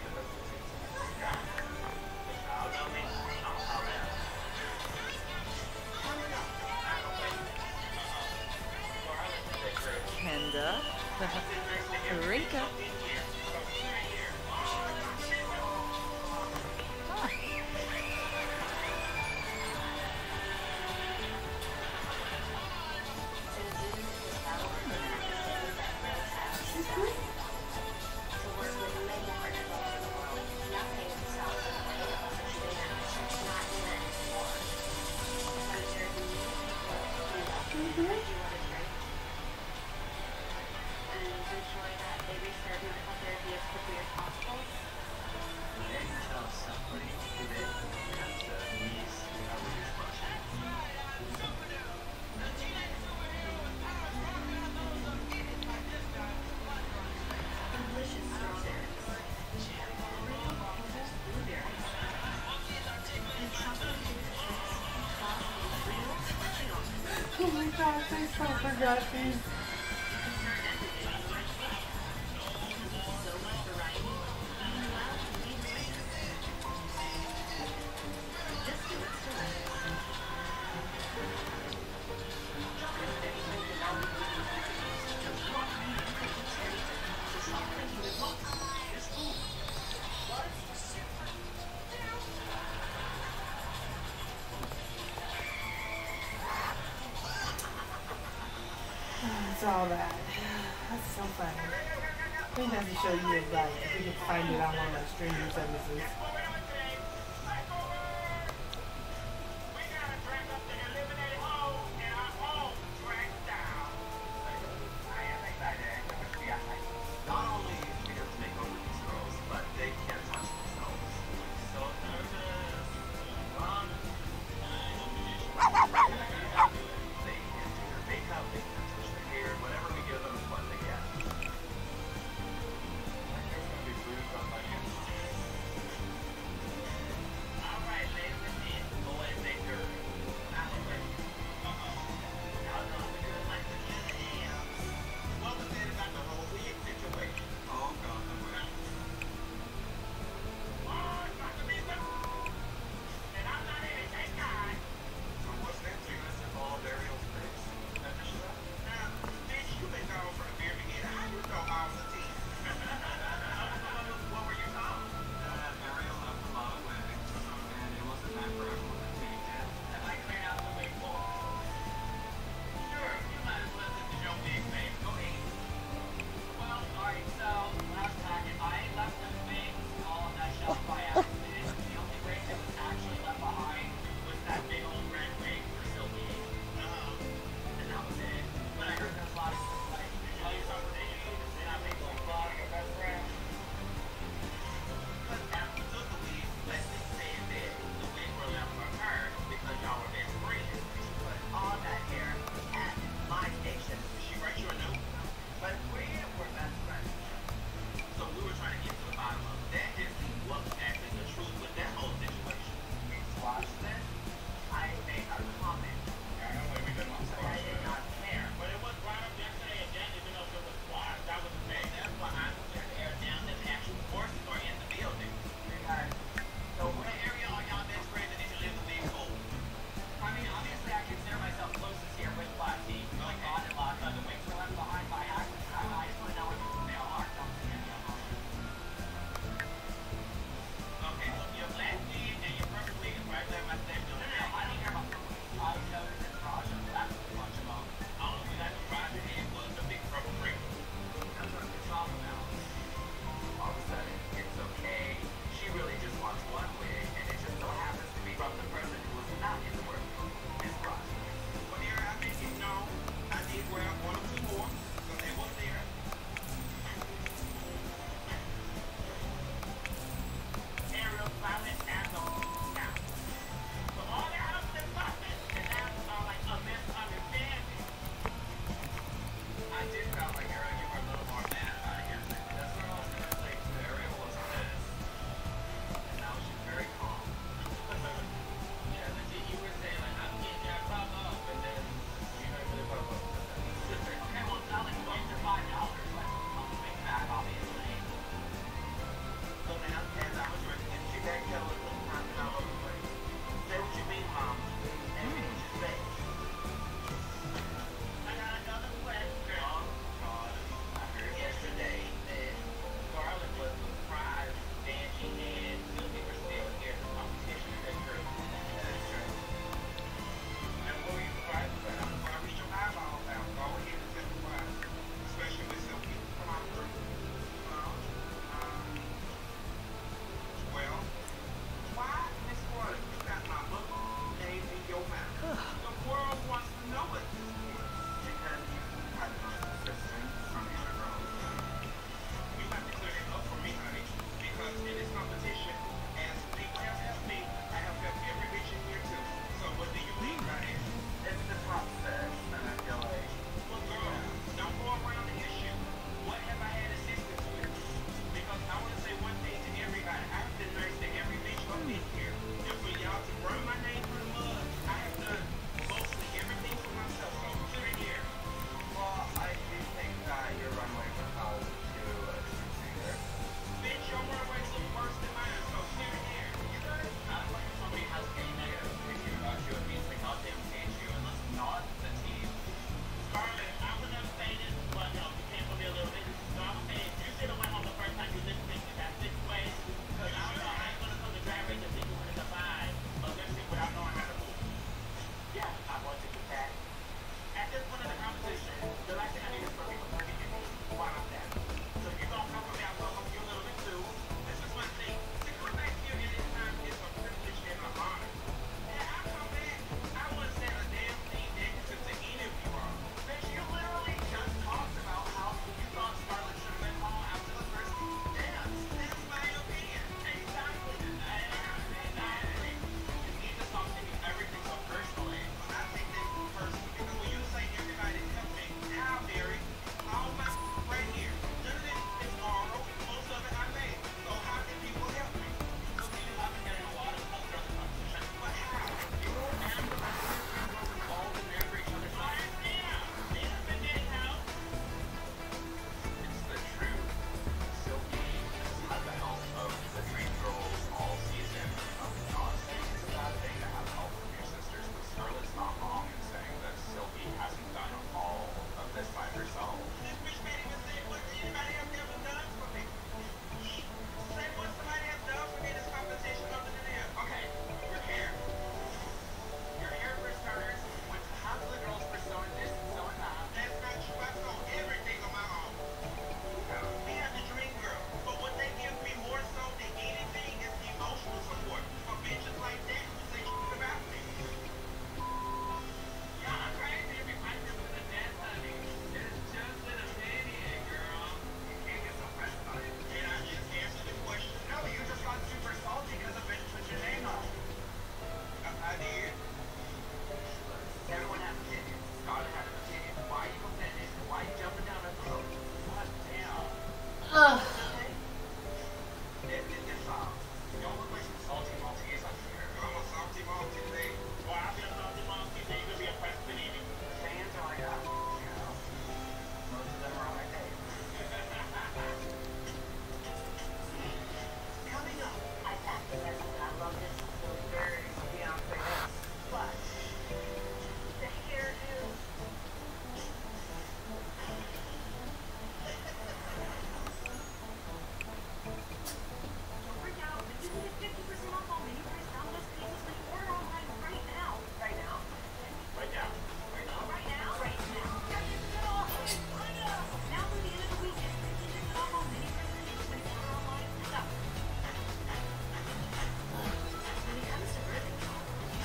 [SPEAKER 8] Kenda. Rinka.
[SPEAKER 3] Oh my gosh, I so forgot these. It's all that. That's so funny. I think I have to show you it like if we can find it on one of my streaming services.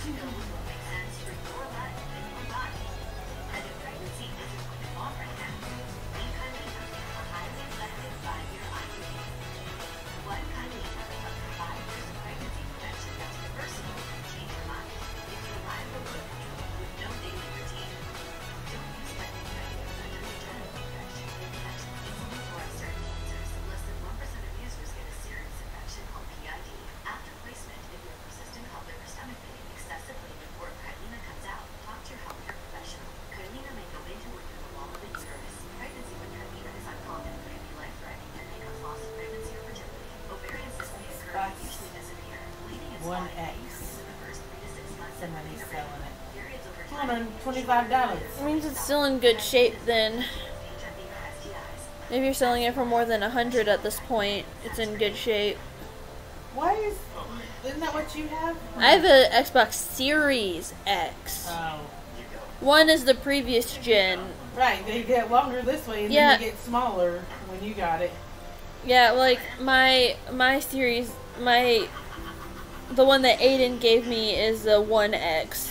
[SPEAKER 5] Techno will make sense for your life and your body. As your pregnancy isn't what you want right now, we Kylena, a highly effective 5-year IUD. One Kylena, up to 5 years of pregnancy protection that's reversible and change your life. It's reliable birth control with no daily routine. Don't use pregnant regular genital infection. Infection easily for certain cancers. Less than 1% of users get a serious infection called PID. After placement, if you have persistent colic or stomach pain, excessive bleeding, or if Kylena comes out, talk to your healthcare professional. Kylena may go into or through the wall of the uterus. Pregnancy with Kylena is uncommon, can be life-threatening, and may cause loss of pregnancy or fertility. Ovarian cysts may occur but usually disappear. Bleeding is fine.
[SPEAKER 3] 1X.
[SPEAKER 5] Usually in the first 3 to 6 months of
[SPEAKER 3] Somebody's
[SPEAKER 5] pregnancy.
[SPEAKER 3] selling it.
[SPEAKER 5] Periods over time.
[SPEAKER 3] $225.
[SPEAKER 2] It means it's still in good shape then.
[SPEAKER 5] HIV or STIs.
[SPEAKER 2] If you're selling it for more than 100 at this point, it's in good shape.
[SPEAKER 3] Why is... Isn't that what you have?
[SPEAKER 2] I have a Xbox Series X.
[SPEAKER 3] Oh.
[SPEAKER 2] One is the previous gen.
[SPEAKER 3] Right, they get longer this way and
[SPEAKER 2] Yeah.
[SPEAKER 3] then they get smaller when you got it.
[SPEAKER 2] Yeah, like my series, the one that Aiden gave me is the 1X.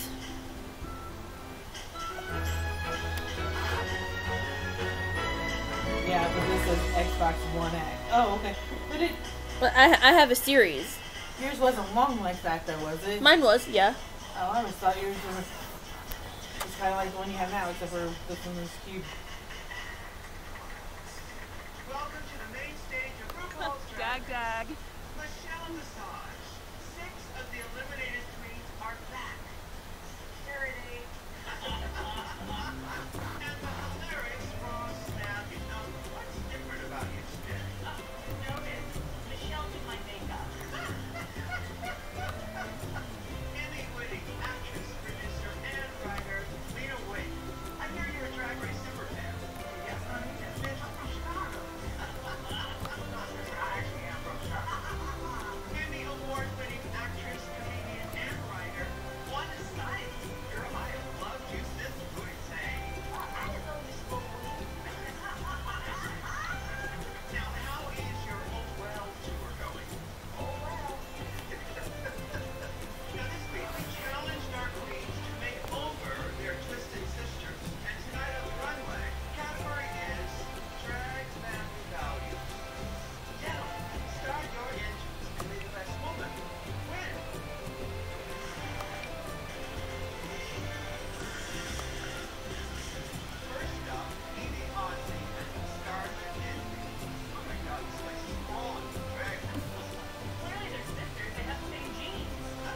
[SPEAKER 3] Yeah, but this is Xbox One X. Oh, okay. But it...
[SPEAKER 2] But I have a series.
[SPEAKER 3] Yours wasn't long like that though, was it?
[SPEAKER 2] Mine was, yeah.
[SPEAKER 3] Oh, I always thought yours was it's kind of like the one you have now, except for this one is cube.
[SPEAKER 4] Welcome to the main stage of RuPaul's Drag
[SPEAKER 8] Dag dag.
[SPEAKER 4] Michelle Visage. 6 of the eliminated queens are back. Security. And the hilarious raw snap. You know, what's different about you today?
[SPEAKER 6] Notice, Michelle did my makeup.
[SPEAKER 4] Emmy-winning actress, producer, and writer, Lena Waithe. I hear you're a Drag Race super fan. Yes, honey. Yes, bitch, I'm from Chicago. I actually am from Chicago. Emmy award-winning actress, comedian, and writer, Wanda Sykes. Girl, I have loved you since Wu-Tang.
[SPEAKER 5] I didn't know you spoke weed.
[SPEAKER 4] Now, how is your Oh Well tour going?
[SPEAKER 5] Oh well.
[SPEAKER 4] Now, this week we challenged our queens to make over their twisted sisters. And tonight on the runway, category is Drag Family Values. Gentlemen, start your engines and may the best woman win. First up, Evie Oddly and Scarlet Envy. Oh my God, this place is crawling with drag.
[SPEAKER 6] Clearly they're sisters, they have the same genes.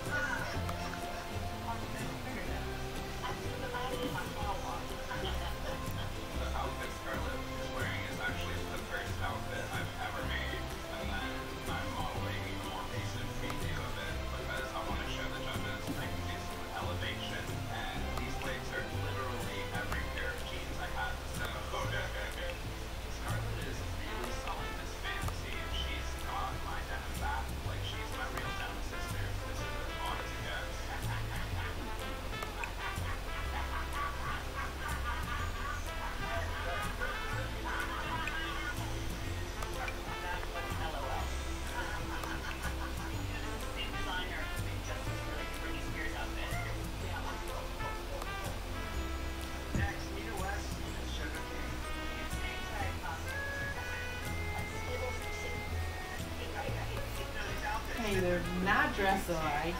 [SPEAKER 7] The outfit Scarlett is wearing is actually the first outfit I've ever made, and then I'm modeling a more basic preview of it because I want to show the judges I can do some elevation, and these legs are literally every pair of jeans I had. So Scarlett is really selling this fantasy, and she's got my denim back, like she's my real denim sister. This is as far as it goes.
[SPEAKER 6] Same designer, just as really Britney Spears outfit.
[SPEAKER 4] Next, Nina West and Sugar King.
[SPEAKER 3] Hey, they're not dressed alike.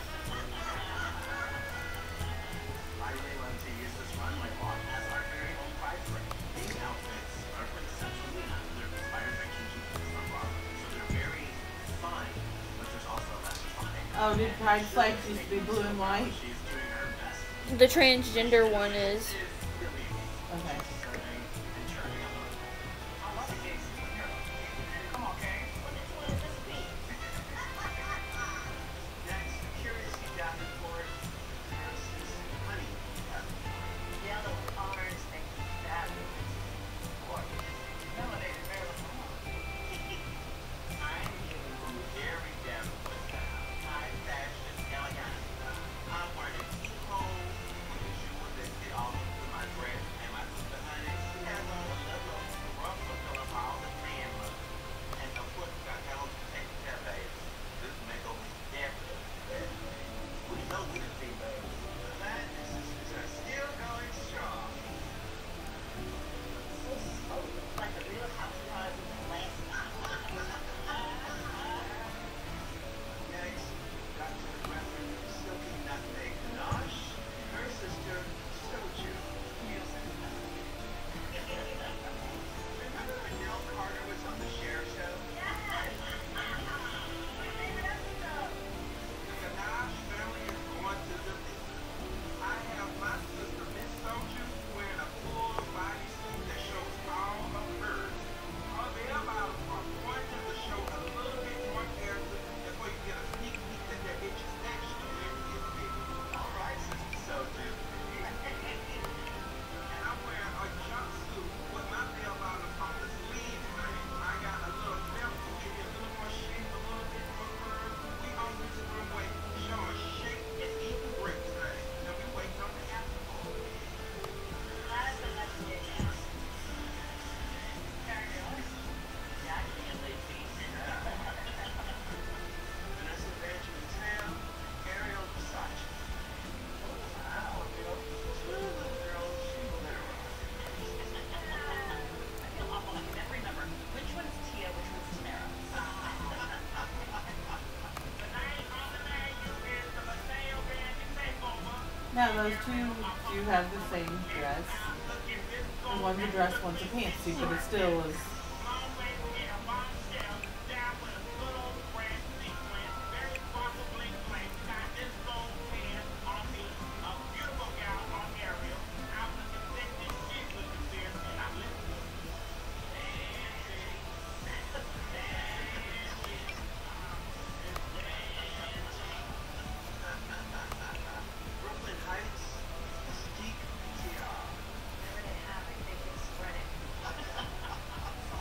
[SPEAKER 4] I really love to use this runway walk as our very own pride parade. These outfits are quintessentially they're inspired by Kiki from Barbara. So they're very fun, but there's also a message behind it.
[SPEAKER 3] Oh, did Pride flags used to be blue and white?
[SPEAKER 4] She's doing her best.
[SPEAKER 2] The transgender one is.
[SPEAKER 4] It's really
[SPEAKER 3] Okay.
[SPEAKER 4] concerning and turning up. I love the gay superhero. Come on, gang. Next, Curious Davenport versus Honey Davenport.
[SPEAKER 5] Yellow orange makes me fabulous.
[SPEAKER 4] Boy, melanated Marilyn Monroe. I'm giving you very Davenport style. High fashion, eleganza. I'm wearing a T-hole with a jewel that did all of my
[SPEAKER 3] Now those two do have the same dress. And one's a dress, one's a pantsuit, but it still is.
[SPEAKER 4] Brooklyn Heights, Mystique, Tia.
[SPEAKER 5] They're gonna have it, they can spread it.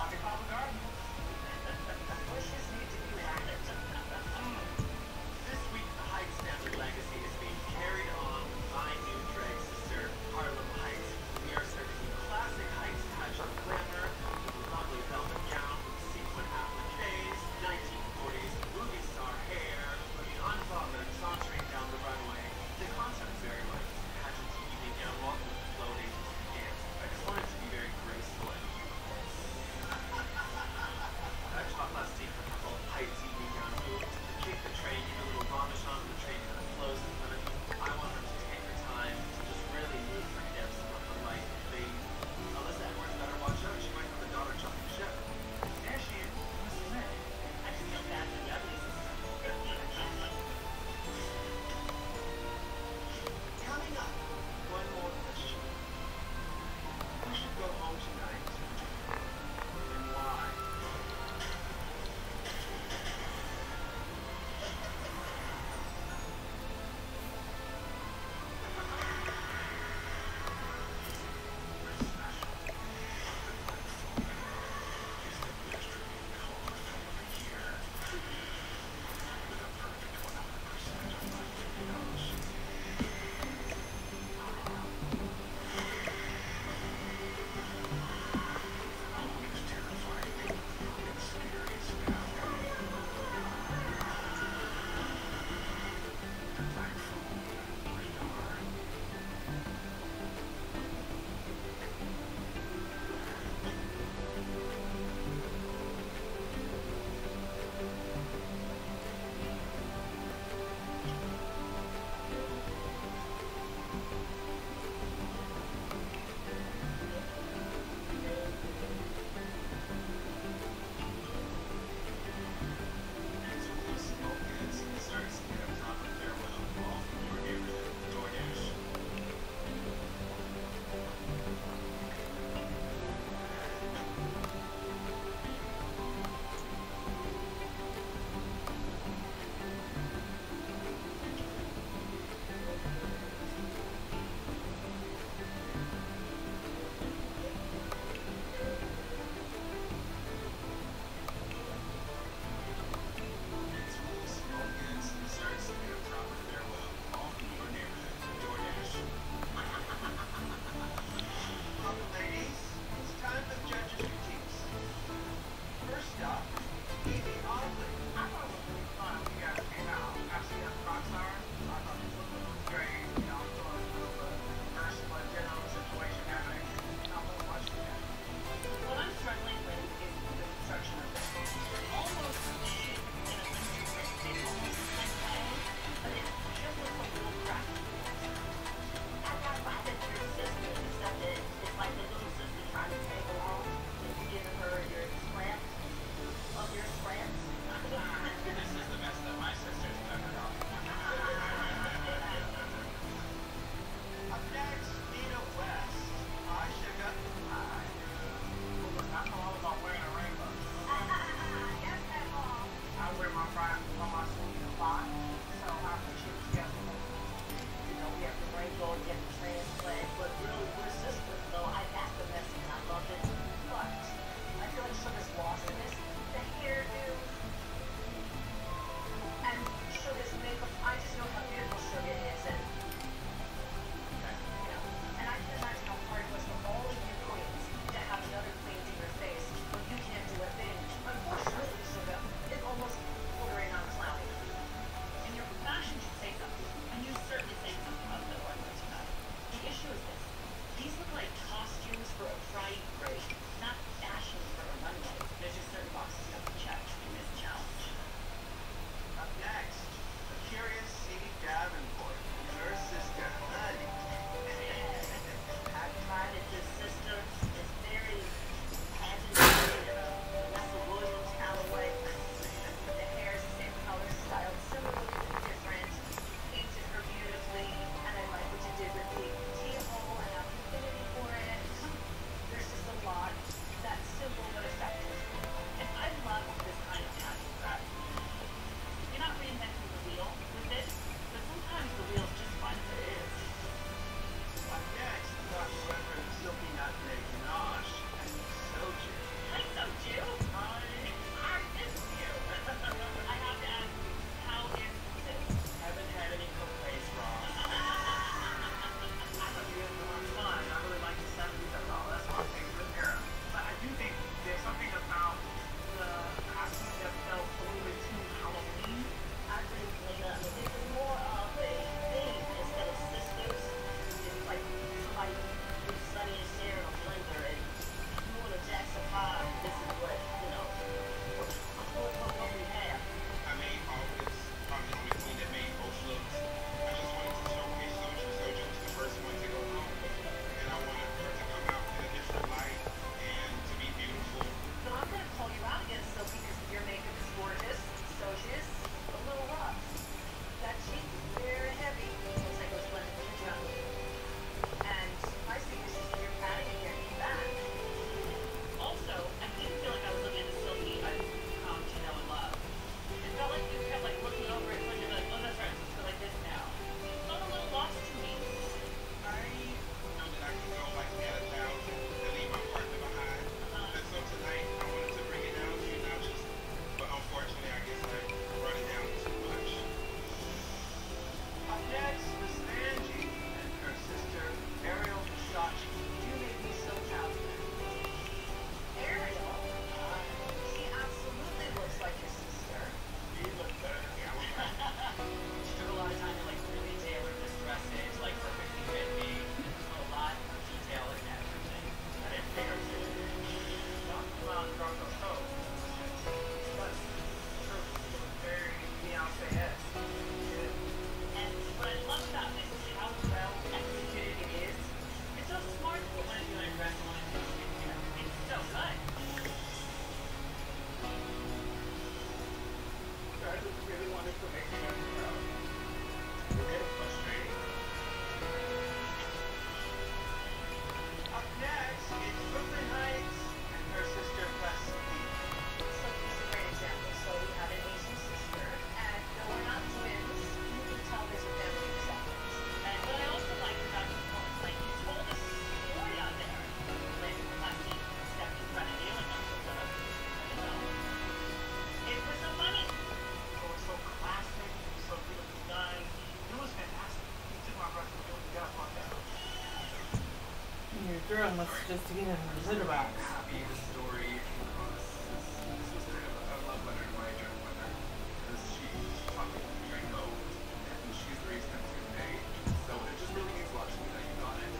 [SPEAKER 3] was just to get him in the litter box.
[SPEAKER 7] Happy the story was this was kind of a love letter to my joint mother because she taught me to drink oat and she's the reason I'm here today. So it just really means a lot to me that you got it.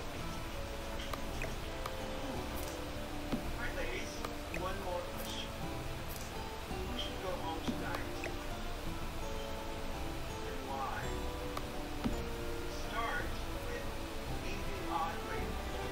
[SPEAKER 7] Alright ladies, one more question. Who should go home tonight? And why? Start with Evie Oddly.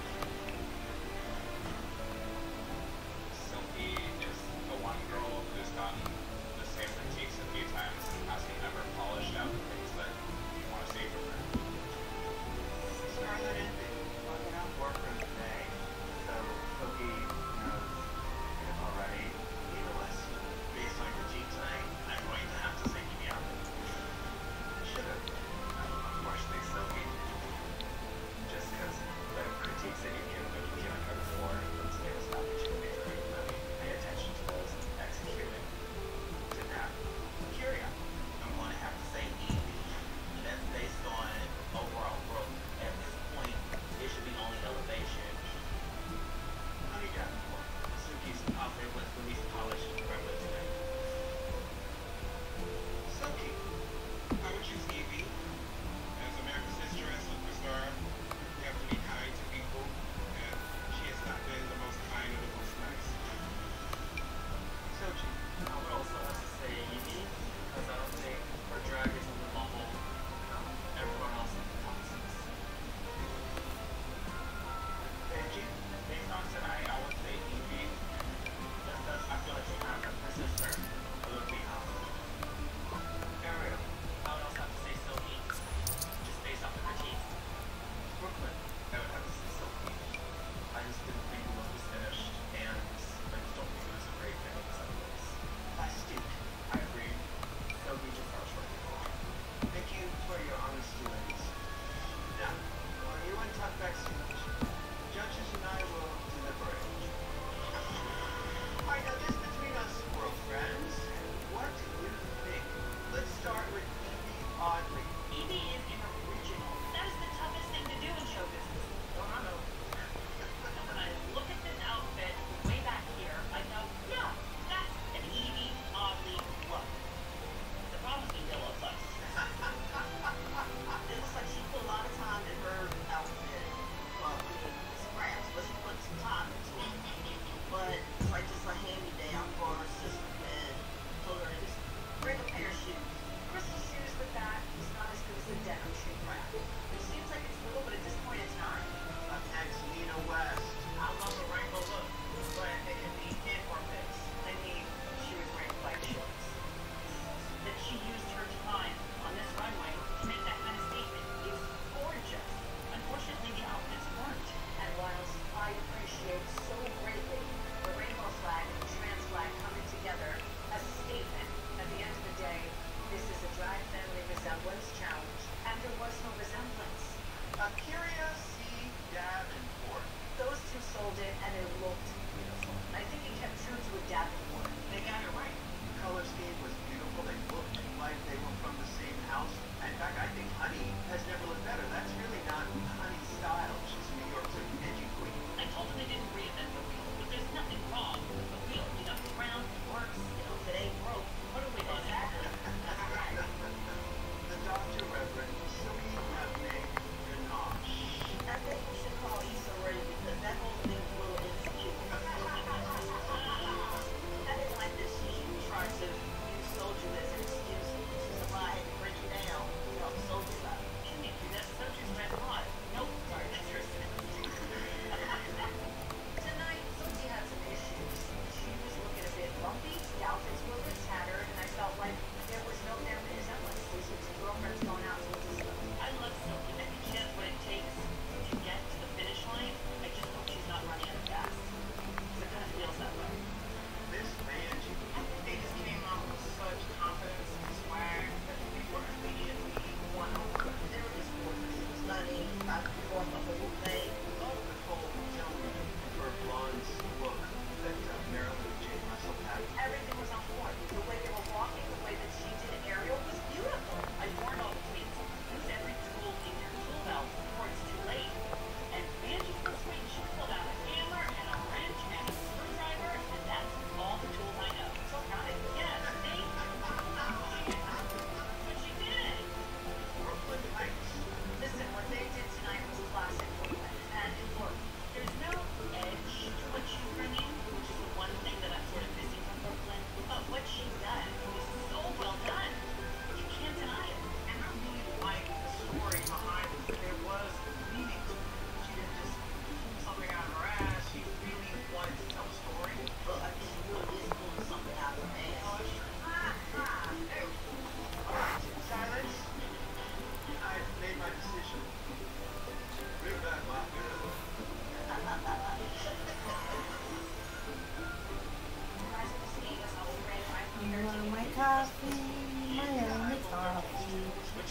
[SPEAKER 7] Silky is the one girl who's gotten the same critiques a few times and hasn't ever polished out the things that you want to see from her. Scarlet Envy. Well, you know, boyfriend today, so Silky knows it already. Needless. Based on critique tonight, I'm going to have to say Evie Oddly. Should've. Unfortunately, Silky. Just because the critiques that you give when you get on her before, let's give us an opportunity for you to really pay attention to those and execute it. Didn't happen. Curia. I'm going to have to say Evie. That's based on overall growth. At this point, it should be only elevation. Honey Davenport. Suki's outfit was the least polished and prevalent tonight. Suki. I would choose Evie. As America's sister and superstar, you have to be kind to people, and she has not been the most kind or the most nice. Sochi. I would also have to say Evie, because I don't think her drag is on the level of everyone else in the context. Benji, based on tonight, I would say Evie, just because I feel like she has her sister a little behind. Ariel, I would also have to say Silky, just based off the critiques. Brooklyn, I would have to say Silky. I just didn't think the look was finished, and I just don't think it was a great fit on the side of this. Plastic, I agree. Silky just fell short of the goal. Thank you for your honesty, ladies. Now, while you and talk backstage, judges and I will deliberate. Alright, now just between us squirrel friends, what do you think? Let's start with Evie Oddly.
[SPEAKER 6] Evie is an original. That is the toughest thing to do in show business.
[SPEAKER 7] Oh, I know.
[SPEAKER 6] And when I look at this outfit way back here, I go, yeah, that's an Evie Oddly look. The problem is the yellow plus.
[SPEAKER 5] It looks like she put a lot of time in her outfit. Well, I mean, scraps, but she put some time into it. But it's like just a hand-me-down for her sister and told her to just bring a pair of shoes.
[SPEAKER 6] Crystal shoes with that is not as good as the denim shoe wrap. It seems like it's little, but at this point it's not.
[SPEAKER 5] Up next, Nina West.
[SPEAKER 6] I love the rainbow look, but it can be hit or miss. I mean, she was wearing white shorts. That she used her time on this runway to make that kind of statement is gorgeous. Unfortunately, the outfits weren't.
[SPEAKER 5] And whilst I appreciate so greatly the rainbow flag and the trans flag coming together as a statement, at the end of the day, this is a drag family resemblance challenge, and there was no resemblance.
[SPEAKER 7] Curia C. Davenport.
[SPEAKER 5] Those two sold it, and it looked beautiful. I think it kept true to a Davenport.
[SPEAKER 7] They got it right. The color scheme was beautiful. They looked like they were from the same house. In fact, I think Honey has never looked better. That's really not Honey's style. She's New York's edgy queen.
[SPEAKER 6] I told them they didn't reinvent the wheel, but there's nothing wrong with the wheel. You know, it's round, it works. You know, if it ain't broke, what are we gonna do?
[SPEAKER 7] The Dr. Reverend Silky Nutmeg Ganache.
[SPEAKER 5] I think we should call Issa Rae because that whole thing was a little insecure. I didn't like that she tried to use Soldier as an excuse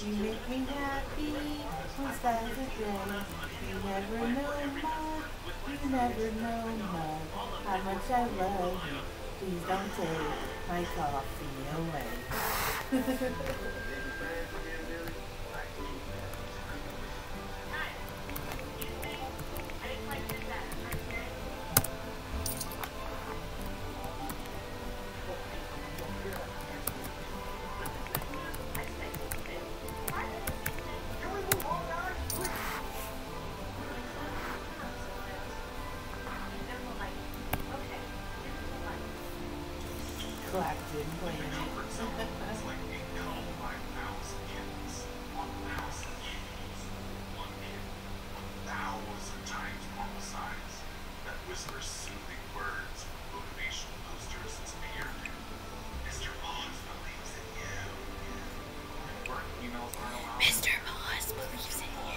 [SPEAKER 3] You make me happy when skies are gray. You never know, Mom, you never know, Mom, how much I love you. Please don't take my coffee away. Clapton playing it.
[SPEAKER 4] It's like being cuddled by 1,000 kittens. 1,000 kittens. One kitten, 1,000 times normal size, that whispers soothing words from motivational posters since peer-review. Mr. Moss believes in you. Work emails aren't allowed.
[SPEAKER 2] Mr. Moss believes in you.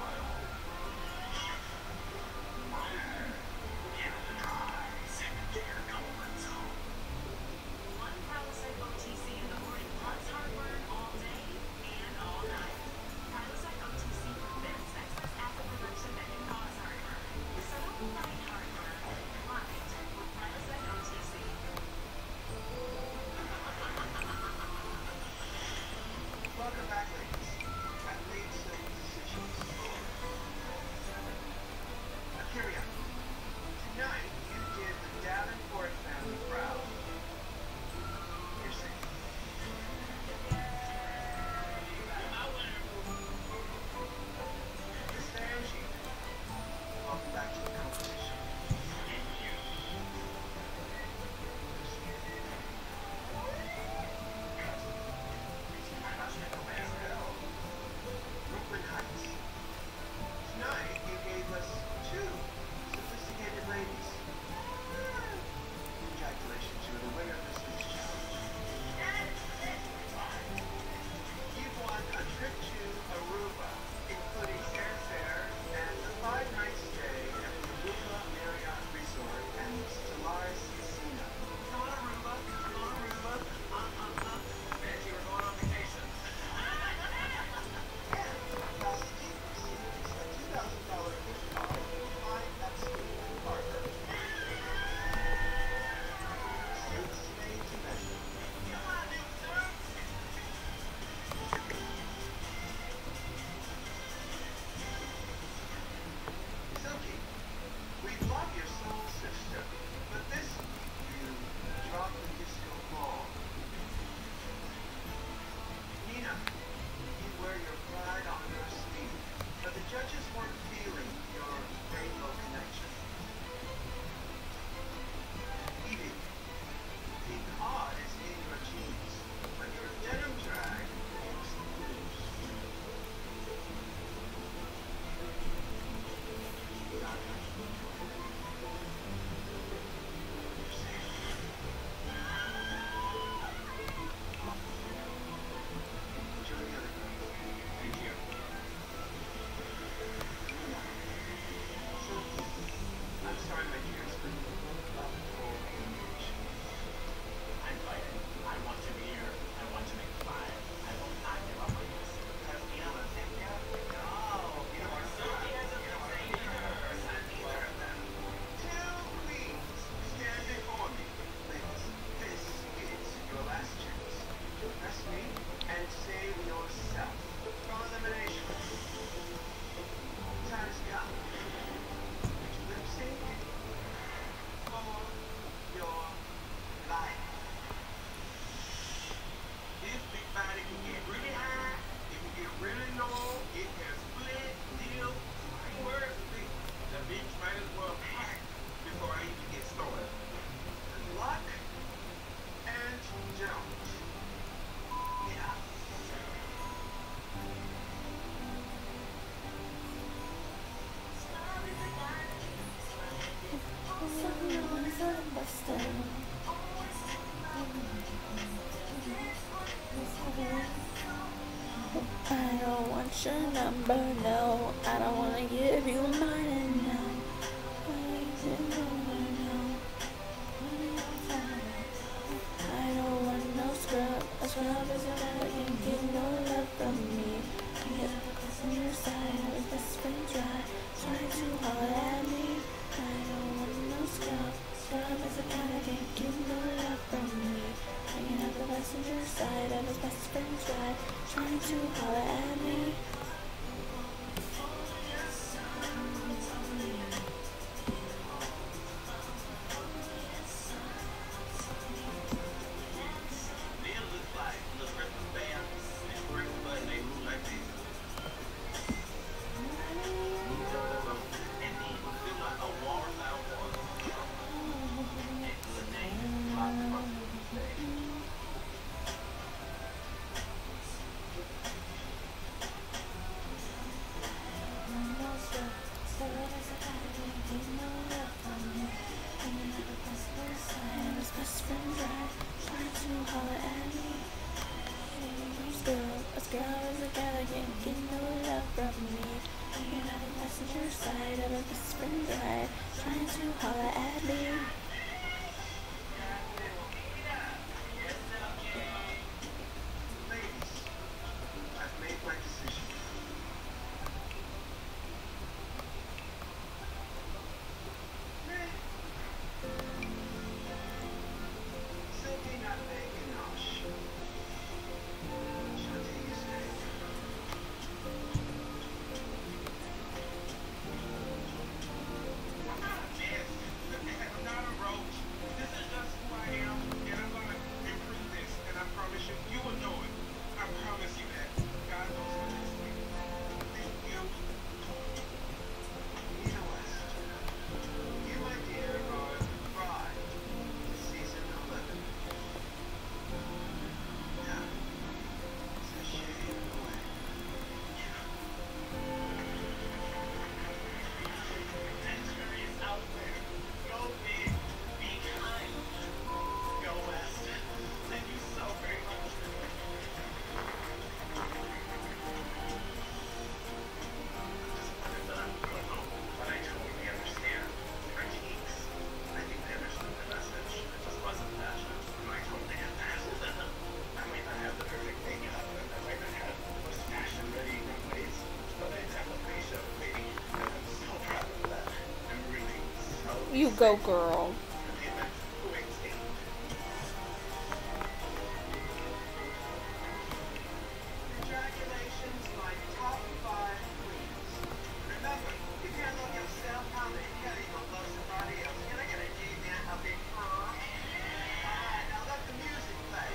[SPEAKER 4] Canada Dry, second-tier comfort zone.
[SPEAKER 6] One Prilosec OTC in the morning plus heartburn all day and all night. Prilosec OTC prevents excess acid production that can cause heartburn. So don't fight heartburn. Fight with Prilosec OTC.
[SPEAKER 4] Welcome back, ladies. I've made some decisions. Akira, tonight you did the Davenport family proud. You're safe. Miss Angie, welcome back to the competition. Thank you. Brooklyn Heights. Tonight you gave us two sophisticated ladies. Congratulations, you're the winner of this week's challenge. You've won a trip to Aruba, including airfare and a 5-night stay at the Aruba Marriott Resort and Stellaris Casino. Come on, Aruba. Come on, Aruba. Angie, we're going on vacation. And while Steve receives a $2,000 gift card to find that Steve Parker. Suits made to measure. Come on, new suits. Silky, we love your soul sister, but this you dropped the disco ball. Nina, you wear your pride on your sleeve, but the judges weren't feeling your rainbow connection. Evie, the cod is in your jeans, but your denim drag makes the blues. Enjoy the other girls. Thank you. So, I'm sorry my ears were about the whole elimination. I'm fighting. I want to be here. I want to make 5. I will not give up on this. Because you know what, Cynthia? No. You know what, Cynthia doesn't say either. Neither of them. Two queens stand before me. Ladies, this is your last chance to impress me and save yourself from elimination. Time has come. Would you lip sync for your life? This big body can get really high, it can get really low, it can split, deal, where's the beach? The beach might as well pack before I even get started. Good luck and don't. Yeah.
[SPEAKER 2] I don't want your number, no. I don't wanna give you mine, no. I don't want no scrub. A scrub is a man that can get no love from me. trying to holler at me.
[SPEAKER 4] Neil looks like the Christmas band. They press the button, they move like this. And then feel like a water out water. Next to the name, lots of fun.
[SPEAKER 2] Best friend drive, trying to holler at me. Us girl is a guy getting no love from me. Hanging on the passenger side of a best friend drive, trying to holler at me.
[SPEAKER 4] Ladies, I've made my decision. Simply not making Nosh. Shanti, you stay. Yes, I'm not a roach. This is just who I am, and I'm gonna improve this, and I promise you, you will know it. I promise you that. God knows what this means. Thank you. Nina West. You, my dear, are the bride to season 11. Yeah. It's a shade in a way. Answer is out there. Go big. Be kind. Go West. Thank you so very much. Disappointed that I'm going home, but I totally understand. They're geeks. I think they understood the message. It just wasn't passionate. And I totally get that. I might not have the perfect makeup, and I might not have the most fashion-ready runways, but I definitely showed me. And I'm so proud of that. I'm really so
[SPEAKER 2] You go, girl.
[SPEAKER 4] for the event Wednesday. Congratulations, my top 5 queens. Remember, you can't love yourself, how the hell you gonna love somebody else? Can I get a amen up in front? Alright, now let the music play.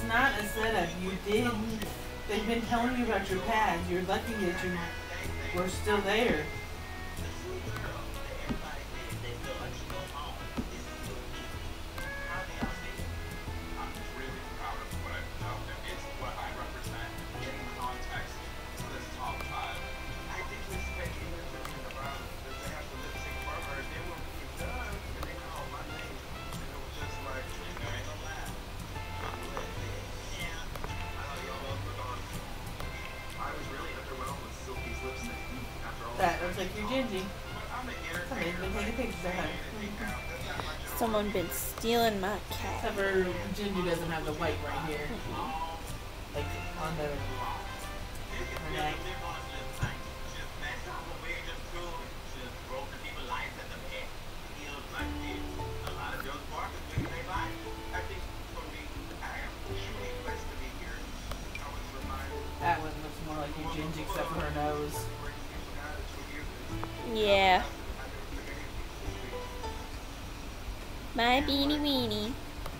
[SPEAKER 3] not a setup. You did. They've been telling you about your past. You're lucky that you were still there. That looks like you're Gingy. Somebody's been taking pictures of her.
[SPEAKER 2] Someone been stealing my cat.
[SPEAKER 3] Except for Gingy doesn't have the white right here. Like on the neck. That one looks more like your Gingy except for her nose.
[SPEAKER 2] Yeah. My beanie weenie.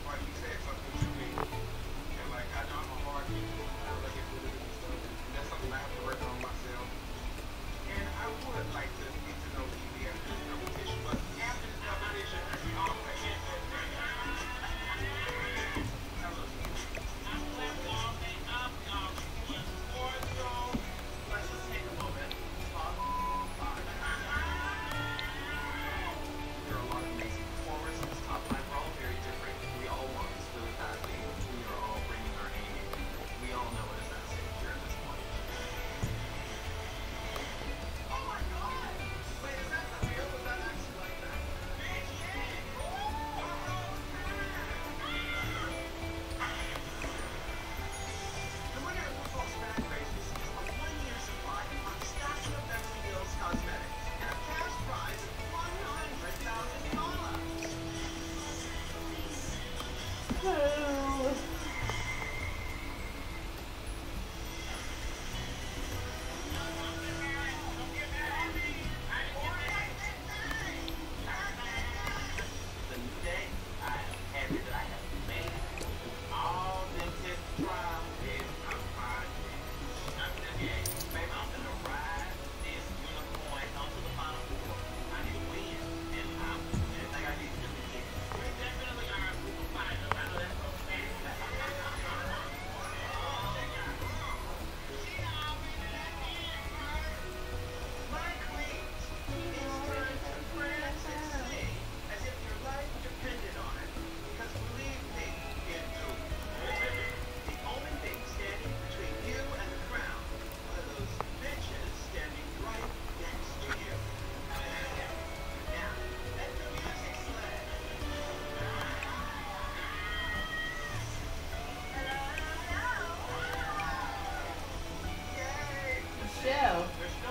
[SPEAKER 3] Michelle,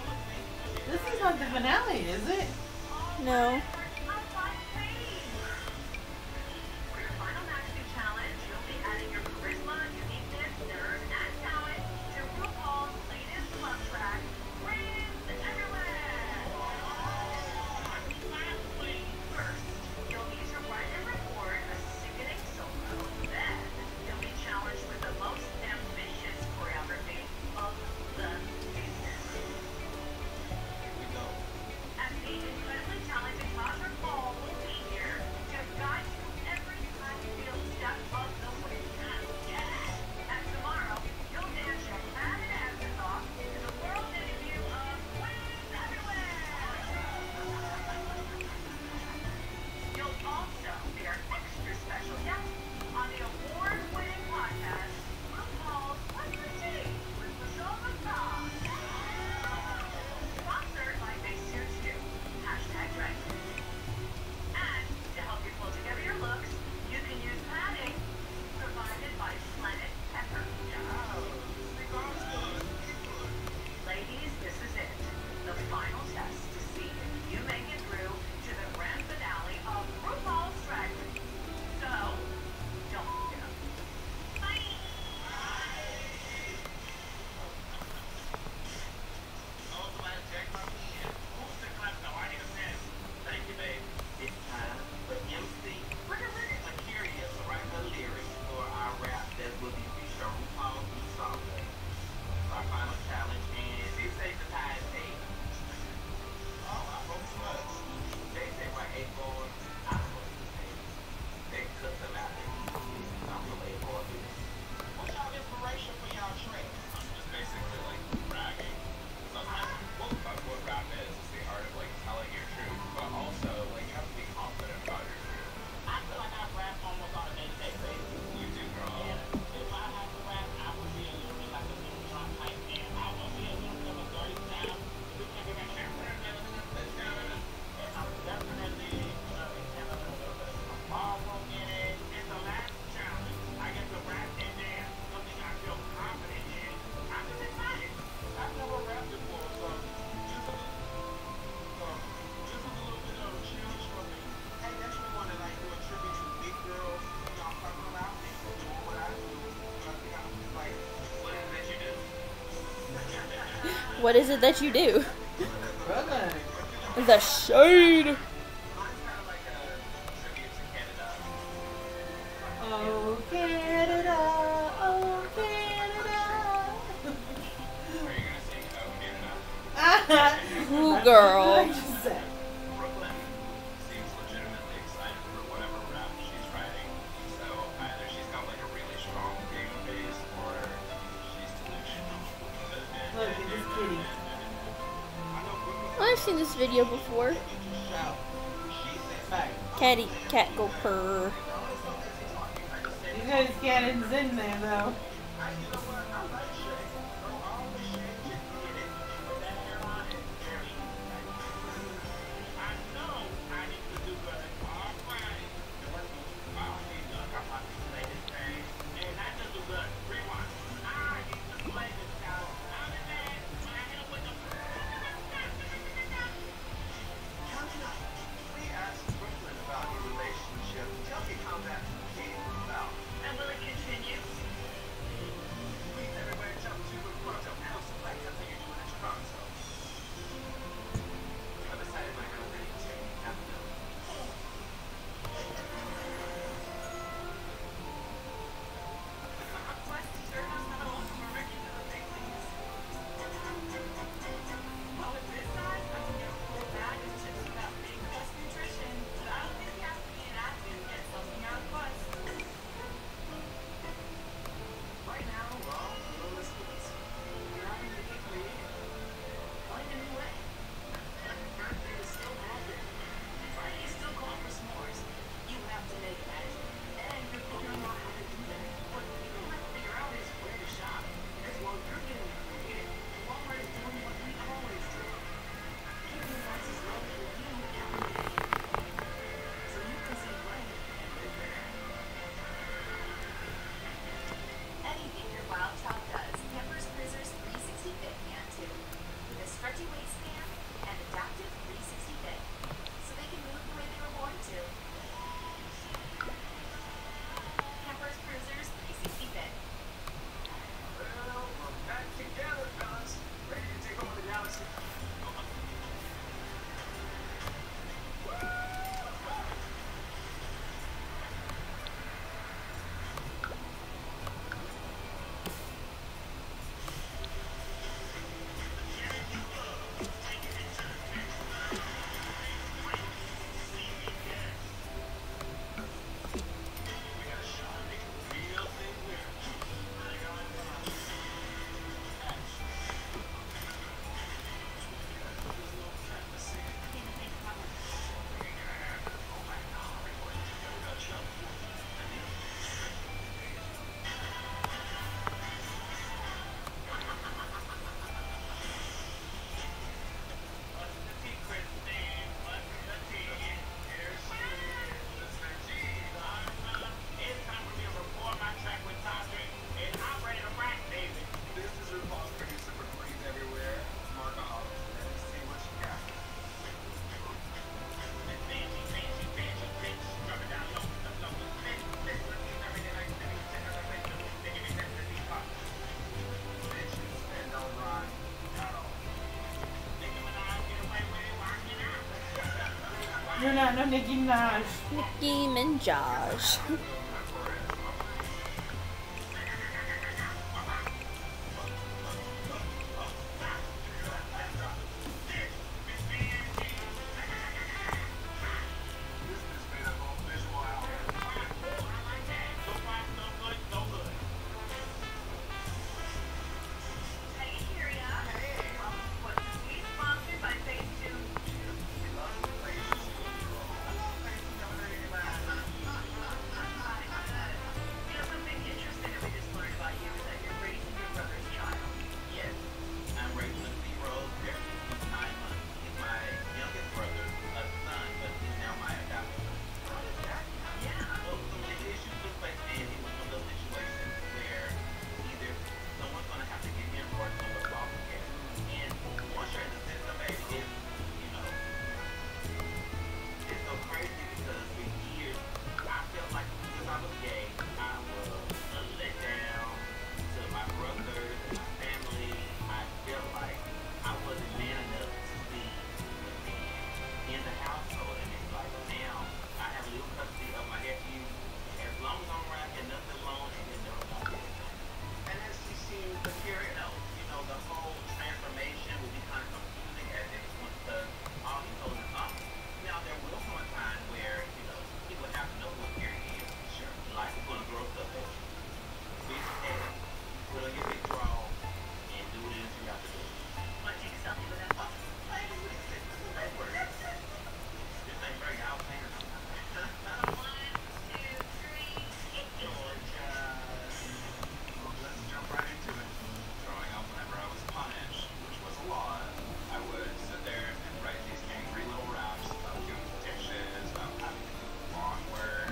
[SPEAKER 3] this is not the finale, is it?
[SPEAKER 2] No.
[SPEAKER 5] For your final match day challenge, you'll be adding your charisma, uniqueness, nerve, and talent to RuPaul's latest love track, Rains Everywhere. First, you'll need to write and record a sickening solo. Then, you'll be challenged with the most ambitious choreography of the season. As the incredibly talented top
[SPEAKER 2] What is it that you do?
[SPEAKER 3] Brooklyn.
[SPEAKER 2] The shade.
[SPEAKER 3] Oh, Canada. Oh, Canada.
[SPEAKER 7] Are you gonna sing Oh Canada?
[SPEAKER 2] Ooh, girl.
[SPEAKER 3] What did I just say?
[SPEAKER 7] Brooklyn seems legitimately excited for whatever rap she's writing. So either she's got like a really strong game base or she's delusional.
[SPEAKER 3] Look at this kitty.
[SPEAKER 2] I've seen this video before.
[SPEAKER 3] Wow. Right.
[SPEAKER 2] Cat go purr.
[SPEAKER 3] Because Cannon's in there, though.
[SPEAKER 5] And will it continue?
[SPEAKER 3] You're not no Nicki Minaj.
[SPEAKER 2] Nicki Minaj.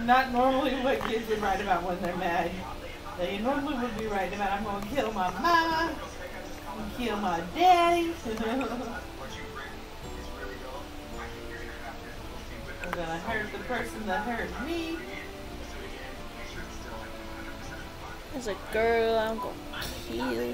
[SPEAKER 3] not normally what kids would write about when they're mad. They normally would be writing about, I'm going to kill my mama, I'm going to kill my daddy. I'm going to hurt the person that hurt me.
[SPEAKER 2] As a girl, I'm gonna kill you.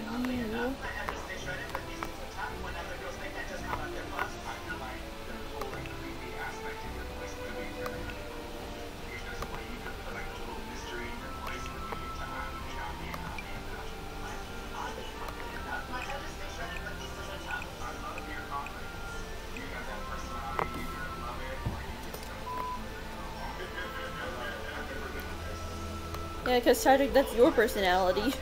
[SPEAKER 2] Yeah, because Cedric, that's your personality.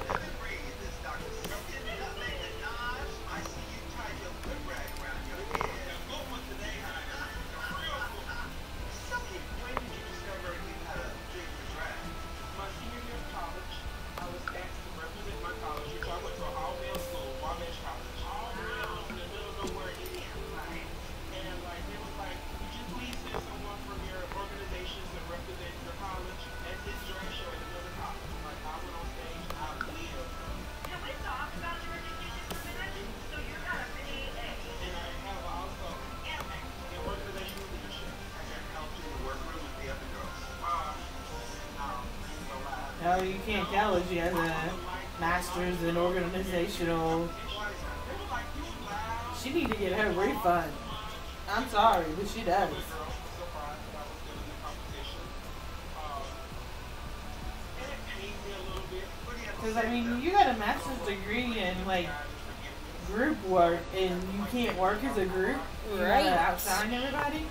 [SPEAKER 3] No, you can't tell if she has a master's in organizational. She need to get her refund. I'm sorry, but she does. Because, I mean, you got a master's degree in, like, group work, and you can't work as a group?
[SPEAKER 2] Right.
[SPEAKER 3] You gotta outshine everybody?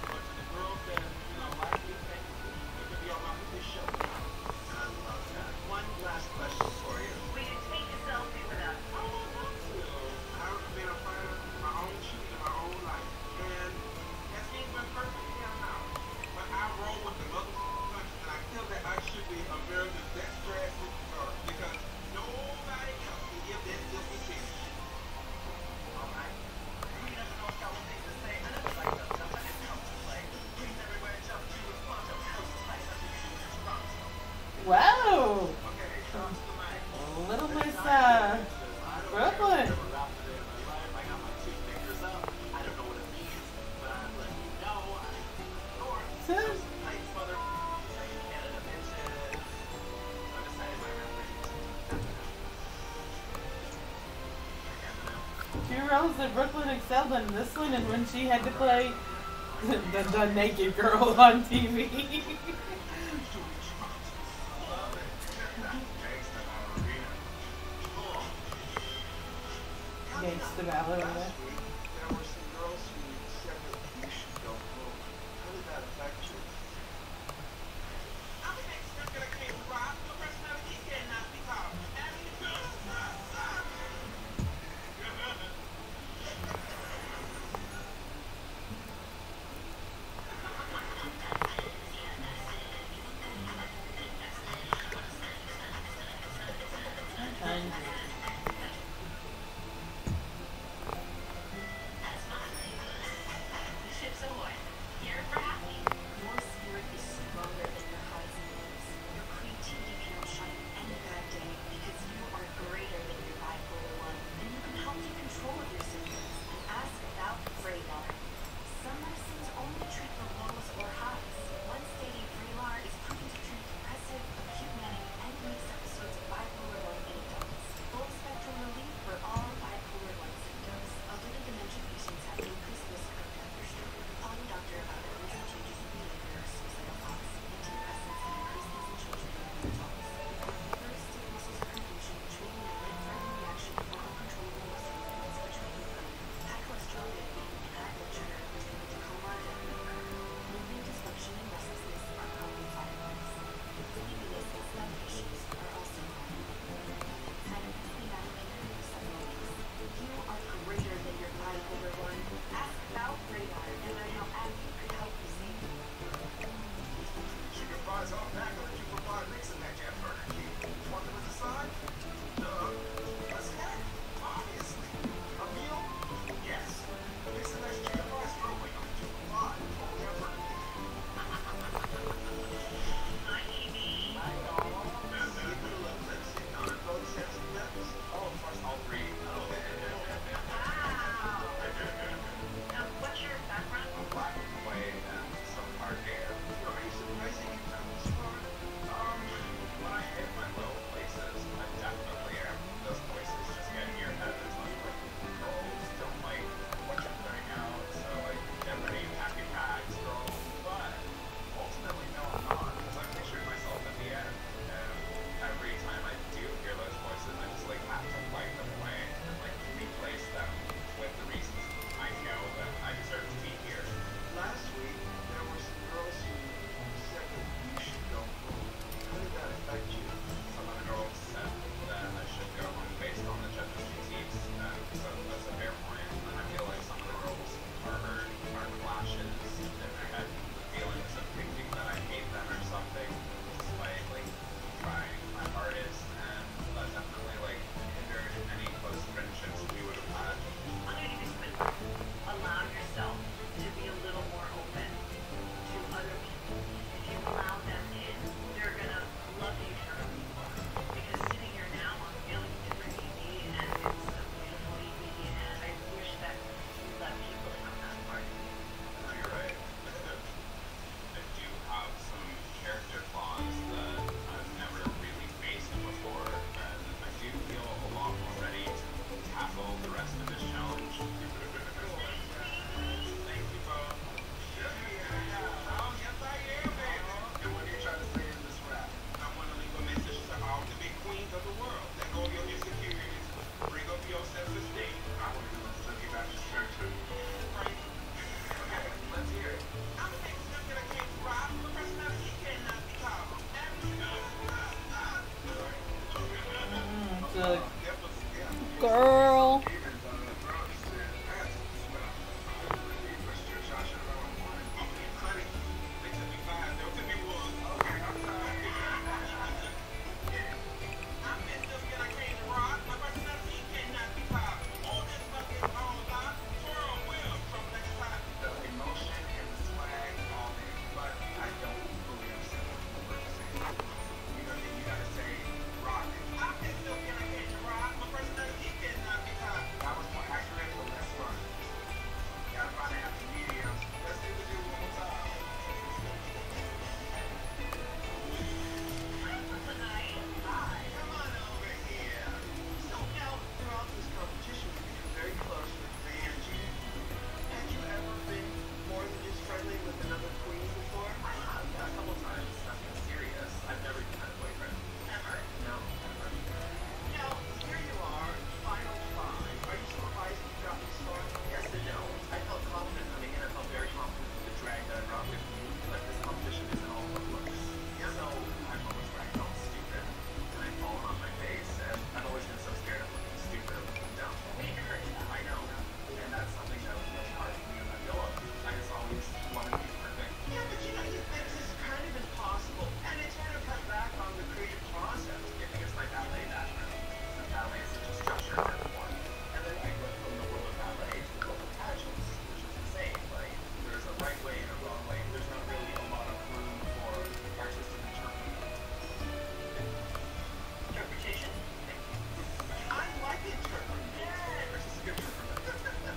[SPEAKER 3] Whoa! Little Miss, Brooklyn. Two roles that Brooklyn excelled in, this one and when she had to play the naked girl on TV. Gangsta Ballerina.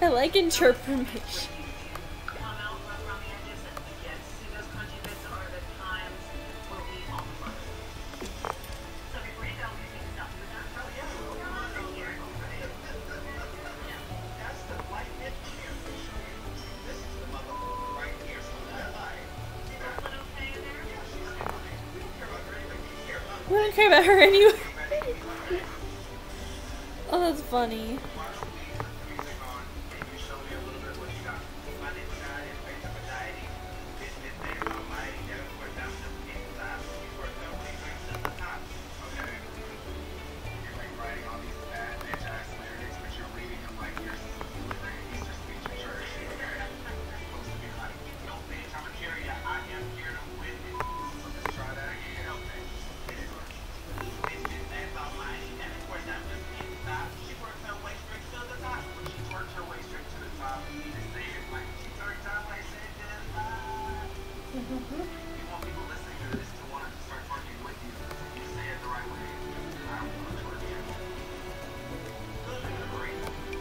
[SPEAKER 2] I like interpretation.
[SPEAKER 6] Come out rough around the edges and again, see those crunchy bits are the times where we all fun. So before you go, you take a selfie with us. Oh yeah, come on right here.
[SPEAKER 4] That's the white bit here. This is the mother right here. So that I.
[SPEAKER 6] Is Brooklyn okay in there?
[SPEAKER 4] Yeah, she's fine. We don't care about her anyway. We care about
[SPEAKER 2] We don't care about her anyway. Oh, that's funny.
[SPEAKER 4] Why don't we put the music on and you show me a little bit of what you got? My name is Guy, and based on anxiety. This is thing about my never put down the inside. You work out when you bring to the top. Okay. You're like writing all these bad bitch ass lyrics, but you're reading them like you're delivering an Easter speech at church. Okay. You're supposed to be like, no bitch, I'm a carrier. I am here to win it. So let's try that again. Okay. Hit it. This is thing about my never put down the inside. She works her way straight to the top. When she works her way straight to the top, you need to say it like she third time I said this. You want people listening to this to want to start twerking with you. You say it the right way. I don't want to twerk you. Good. Great.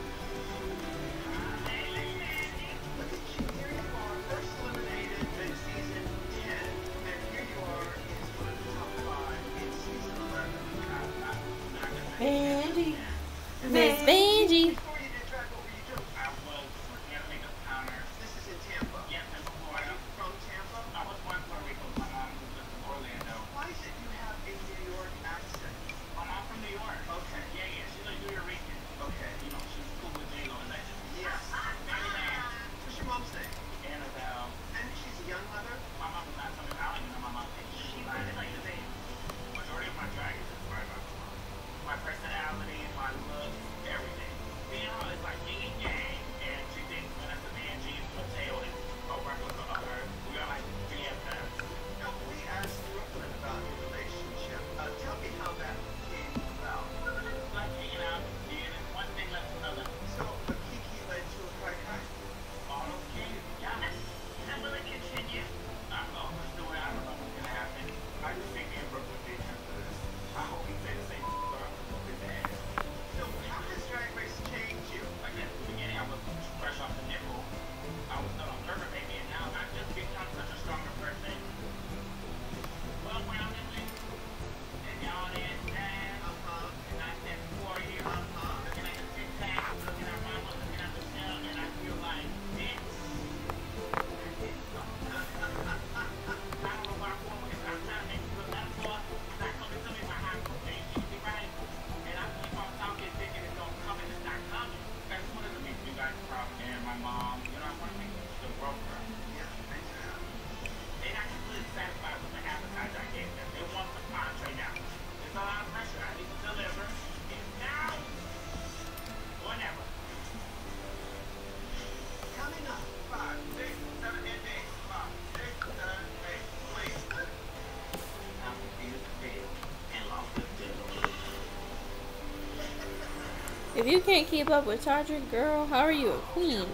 [SPEAKER 4] Hey, lady Andy. Look at you. Here you are. First eliminated in season 10. And here you are in one of the top 5 in season 11. I'm not gonna say
[SPEAKER 3] Andy.
[SPEAKER 2] Miss Benji.
[SPEAKER 4] before you did track, what were you doing? I was animating a counter. This is in Tampa. Yeah, in Florida. From Tampa? I was born in Puerto Rico. My mom moved us to Orlando. Why is it you have a New York accent? My mom from New York. Okay. Yeah, yeah. She's like New Yorker. Okay. You know, she's cool with J-Lo and Legend. Yes. Maryland. What's your mom's name? Annabelle. And she's a young mother? My mom was not something. I don't even know my mom. She might have like the same. Majority of my drag is inspired by my mom. My personality, my look, everything. Being her is like yin and yang, and she thinks when that's a man, she's Mateo and a replica of her. We are like BFFs. Now, we asked Brooklyn about your relationship. Tell me how that came about. Like hanging out, and one thing led to another. So, a Kiki led to a Kai Kai? All those kids, yeah.
[SPEAKER 6] And will it continue?
[SPEAKER 4] I don't know. Let's do it. I don't know what's gonna happen. I just think me and Brooklyn did after this. I hope he say the same thing about his ass. So how has Drag Race changed you? Like at the beginning, I was fresh off the nickel. I was still on Gerber baby, and now I've just become such a stronger person. Well-rounded, and y'all did that. And I said 4 years. Looking at the tic-tac, looking at Mama, looking at Michelle, and I feel like this. I don't know why I'm going with this. I'm trying to make it a metaphor. It's not coming to me by high school days. You be right. And I keep on talking, thinking it's going to come and it's not coming. I just wanted to make you guys proud and my mom. You know, I want to make the world proud. Yeah, thanks for that. They're not completely satisfied with the appetizer I gave them. They want the entree now. There's a lot of pressure. I need to deliver. It's now or never. Coming up, 5, 6, 7, and 8. 5, 6, 7, 8, wait. I'm confused, dead, and lost with digital.
[SPEAKER 2] If you can't keep up with Todrick, girl, how are you a queen?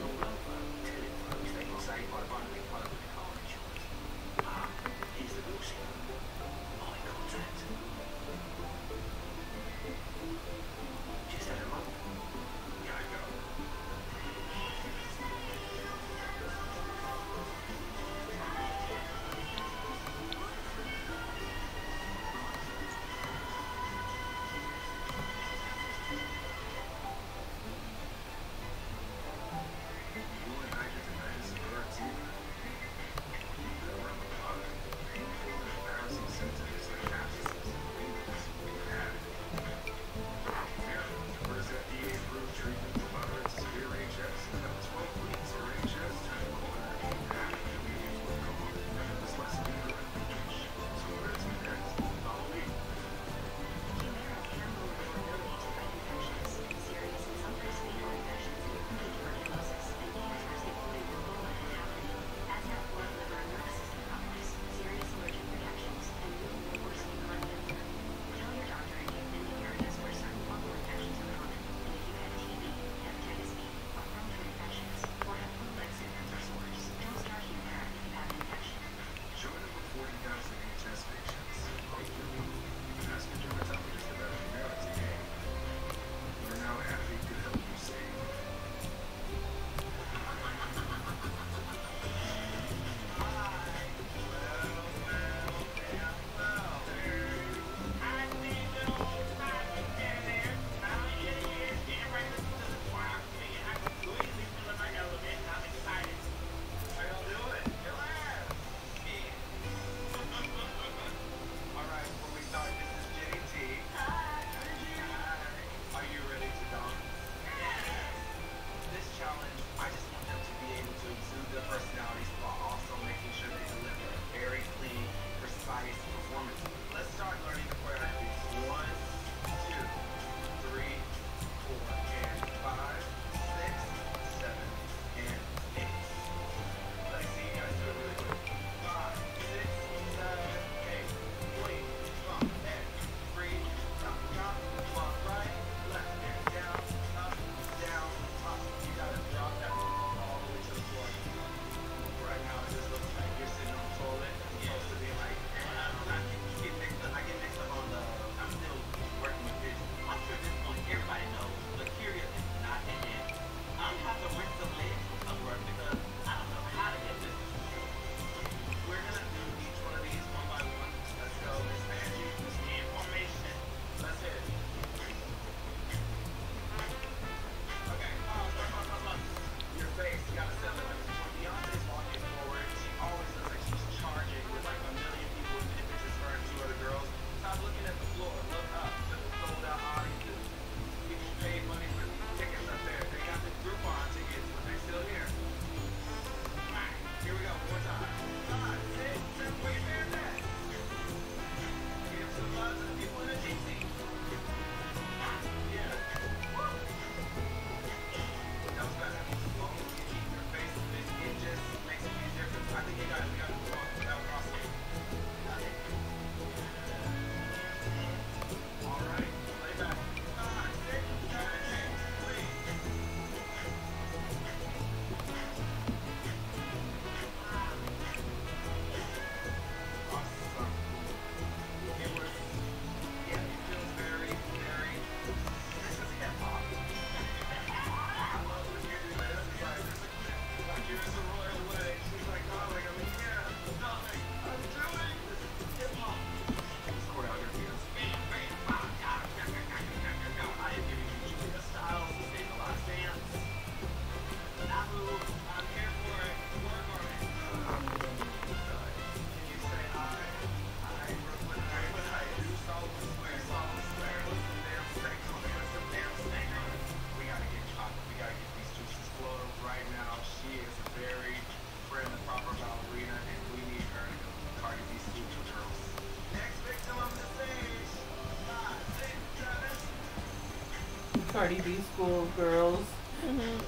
[SPEAKER 3] Cardi B School Girls.
[SPEAKER 2] Mm-hmm.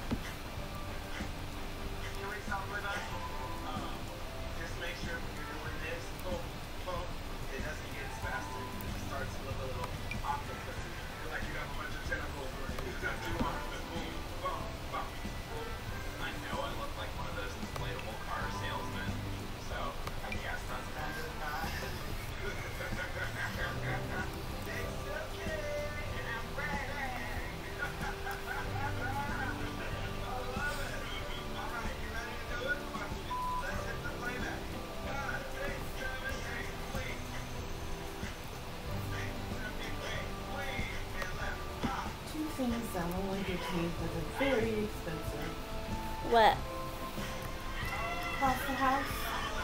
[SPEAKER 4] Just make sure when you're doing this, boom, boom, it doesn't get spastic. It starts to look a little octopus. Feel like you have a bunch of tentacles or you got two arms. Boom, boom, boom.
[SPEAKER 7] I know I look like one of those inflatable car salesmen, so I guess that's kind of bad.
[SPEAKER 3] Two things that only get me that are very expensive.
[SPEAKER 2] What?
[SPEAKER 3] Pasta House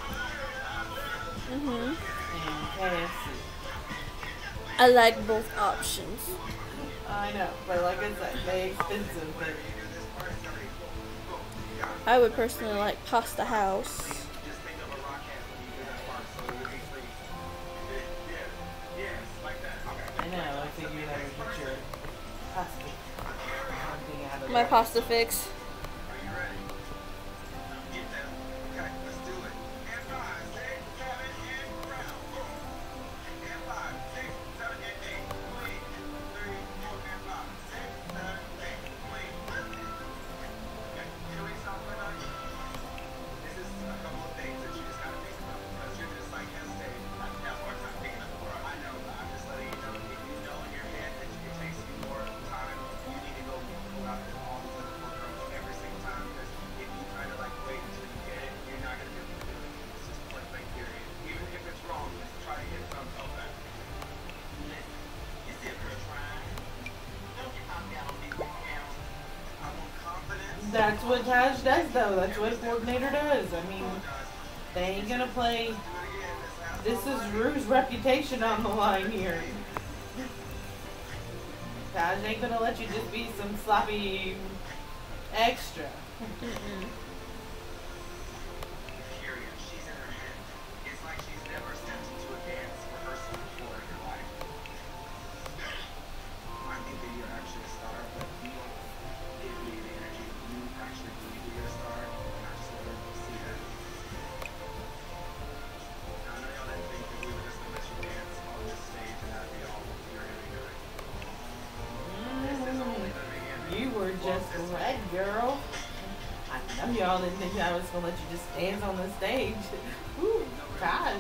[SPEAKER 2] Mm-hmm.
[SPEAKER 3] and KFC.
[SPEAKER 2] I like both options.
[SPEAKER 3] I know, but like I said, they expensive, but
[SPEAKER 2] I would personally like Pasta House.
[SPEAKER 4] Just think of a rock hand when you do that part, so it would be free. Yes, like that. Okay.
[SPEAKER 3] I know, I figured I would get your pasta something out of
[SPEAKER 2] My
[SPEAKER 3] that.
[SPEAKER 2] pasta fix.
[SPEAKER 4] Are you ready? Get them. Okay, let's do it. And 5, 6, 7, and round. Boom. And 5, 6, 7, and 8. Clean. 3, 4, and 5, 6, 7, 8. Clean. Okay, can we stop for a night? This is a couple of things that you just gotta think about because you're just like hesitating. I have a hard time picking up the word. I know, but I'm just letting you know if you know in your head that it takes you more time, you need to go out and all these other four girls every single time because if you kind of like wait until you get it, you're not gonna be able to do it. It's just point blank period. Even if it's wrong, just try to get thumbs up back. Listen, you see a girl trying. Don't get knocked down on these accounts. I want confidence.
[SPEAKER 3] That's what Taj does, though. That's what a coordinator does. I mean, they ain't gonna play. This is Rue's reputation on the line here. Taj ain't gonna let you just be some sloppy extra.
[SPEAKER 4] Period. She's in her head. It's like she's never stepped into a dance rehearsal before in her life. I think that you're actually a star, but you don't give me the energy that you actually believe that you're a star, and I just want to see that. Now, I know y'all didn't think that we were just gonna let you dance on this stage and that'd be all you're gonna do. This is only the beginning.
[SPEAKER 3] You were just right, girl. I know y'all didn't think I was gonna let you just dance on the stage. Ooh, Taj.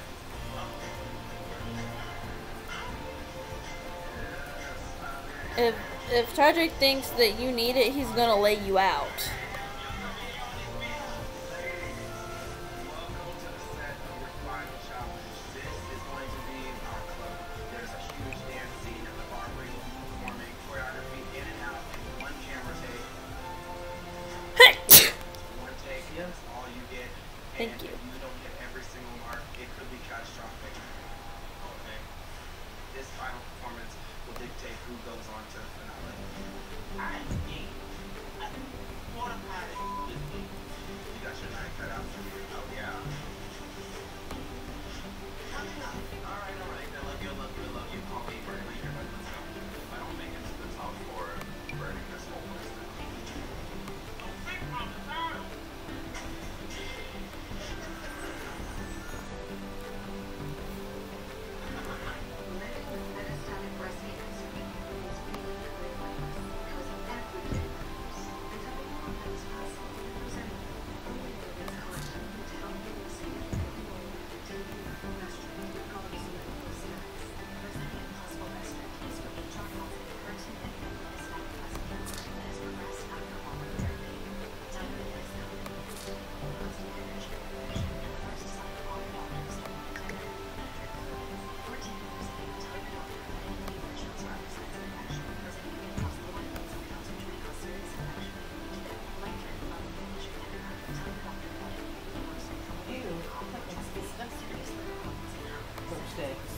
[SPEAKER 2] If Todrick thinks that you need it, he's gonna lay you out.
[SPEAKER 4] Welcome to the set of your final challenge. This is going to be our club. There's a huge dance scene at the bar where you'll be performing choreography in and out in one camera take.
[SPEAKER 2] Hey!
[SPEAKER 4] One take, that's all you get.
[SPEAKER 2] Thank
[SPEAKER 4] And
[SPEAKER 2] you.
[SPEAKER 4] if you don't hit every single mark, it could be catastrophic. Okay. This final performance will dictate who goes on to the finale. I think. What about it? You got your night cut out for you. Oh, yeah. Alright. I love you. I'll be burning your head. Let's go.
[SPEAKER 7] If I don't make it to the top 4, I'm burning this whole place down.
[SPEAKER 3] sticks.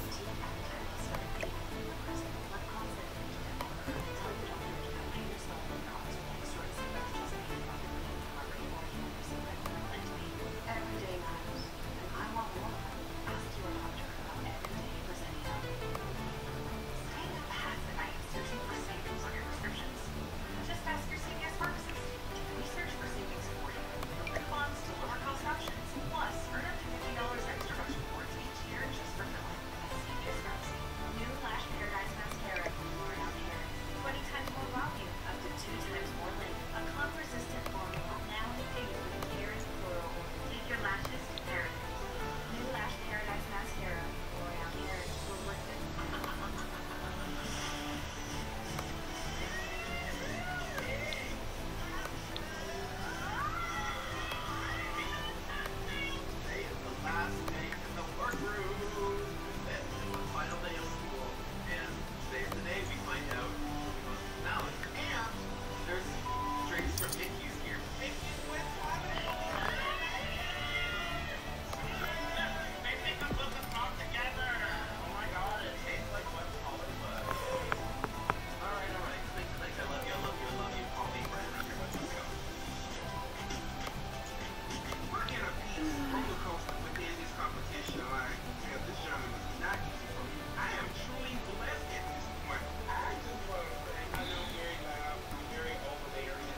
[SPEAKER 5] Everyday matters, and I want more. Ask your doctor about everyday Verzenio. Staying up past the night searching for savings on your prescriptions? Just ask your CVS pharmacist. We search for savings for you. From coupons to lower cost options. Plus, earn up to $50 extra rush rewards each year just for filling at CVS Pharmacy. New Lash Paradise Mascara from L'Oreal Paris. 20 times more volume, up to 2 times more length. A comp-resistant formula now indicated for the care and plural. Take your lashes to paradise. New Lash Paradise Mascara from L'Oreal Paris. We're worth it.
[SPEAKER 4] Today is the last day in the workroom. This is the final day of school. And today's the day we find out who goes to Malik. And there's drinks from Mickey's here. Mickey's with They make us look and talk together. Oh my god, it tastes like what Hollywood. Alright. Thanks. I love you. Call me Brandon. Let's go. We're in a peace roller coaster within this competition line. Because this genre is not easy for me. I am truly blessed at this point. I just want to say, I know I'm very loud, I'm very overbearing.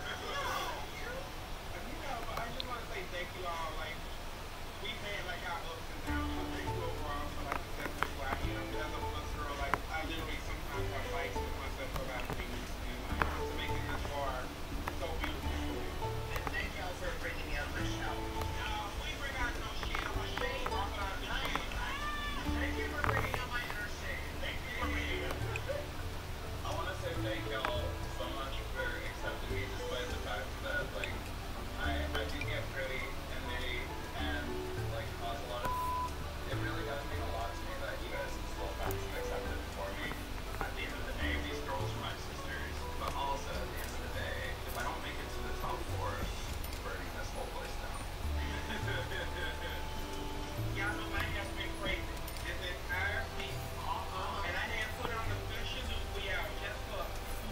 [SPEAKER 4] But I just want to say thank you all. Like, we've had like our ups and downs. But thank you overall for like the success where I am. As a plus girl, like I literally sometimes have fights with myself about things and like to make it this far so beautiful.
[SPEAKER 5] And thank y'all for bringing me up my show.
[SPEAKER 4] We bring out no shit. I'm a shade. Thank you for bringing up my inner shade. Thank you for bringing up.
[SPEAKER 7] I want to say thank y'all so much for accepting me despite the fact that, like, I do get pretty and nitty and, like, cause a lot of... It really does mean a lot to me that you guys still found some acceptance for me.
[SPEAKER 4] At the end of the day, these girls are my sisters. But also, at the end of the day, if I don't make it to the top 4, I'm burning this whole place down.
[SPEAKER 7] Y'all know my has been crazy. This entire week. And I had put on the official news we out just for...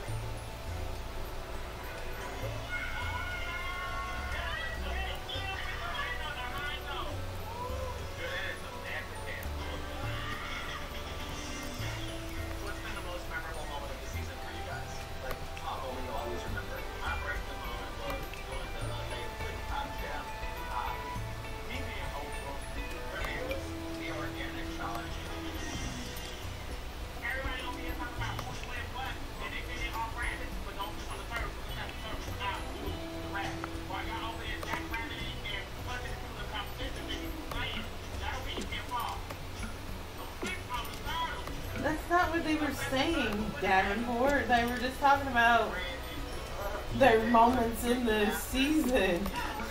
[SPEAKER 4] What's been the most memorable moment of the season for you guys? Like, top moment you'll always remember.
[SPEAKER 7] My breakthrough moment was doing the Late with Top Chef. Me being hopeful. For me, it was the organic challenge. Everybody don't be talking about who's playing what, and they did it all branded, but don't do on the third. Now, do the rest. While y'all over there Jack Brandon and funding through the competition, they be playing. That'll be your fault. So think on the third.
[SPEAKER 3] That's not what they were saying, Davenport. They were just talking about their moments in the season.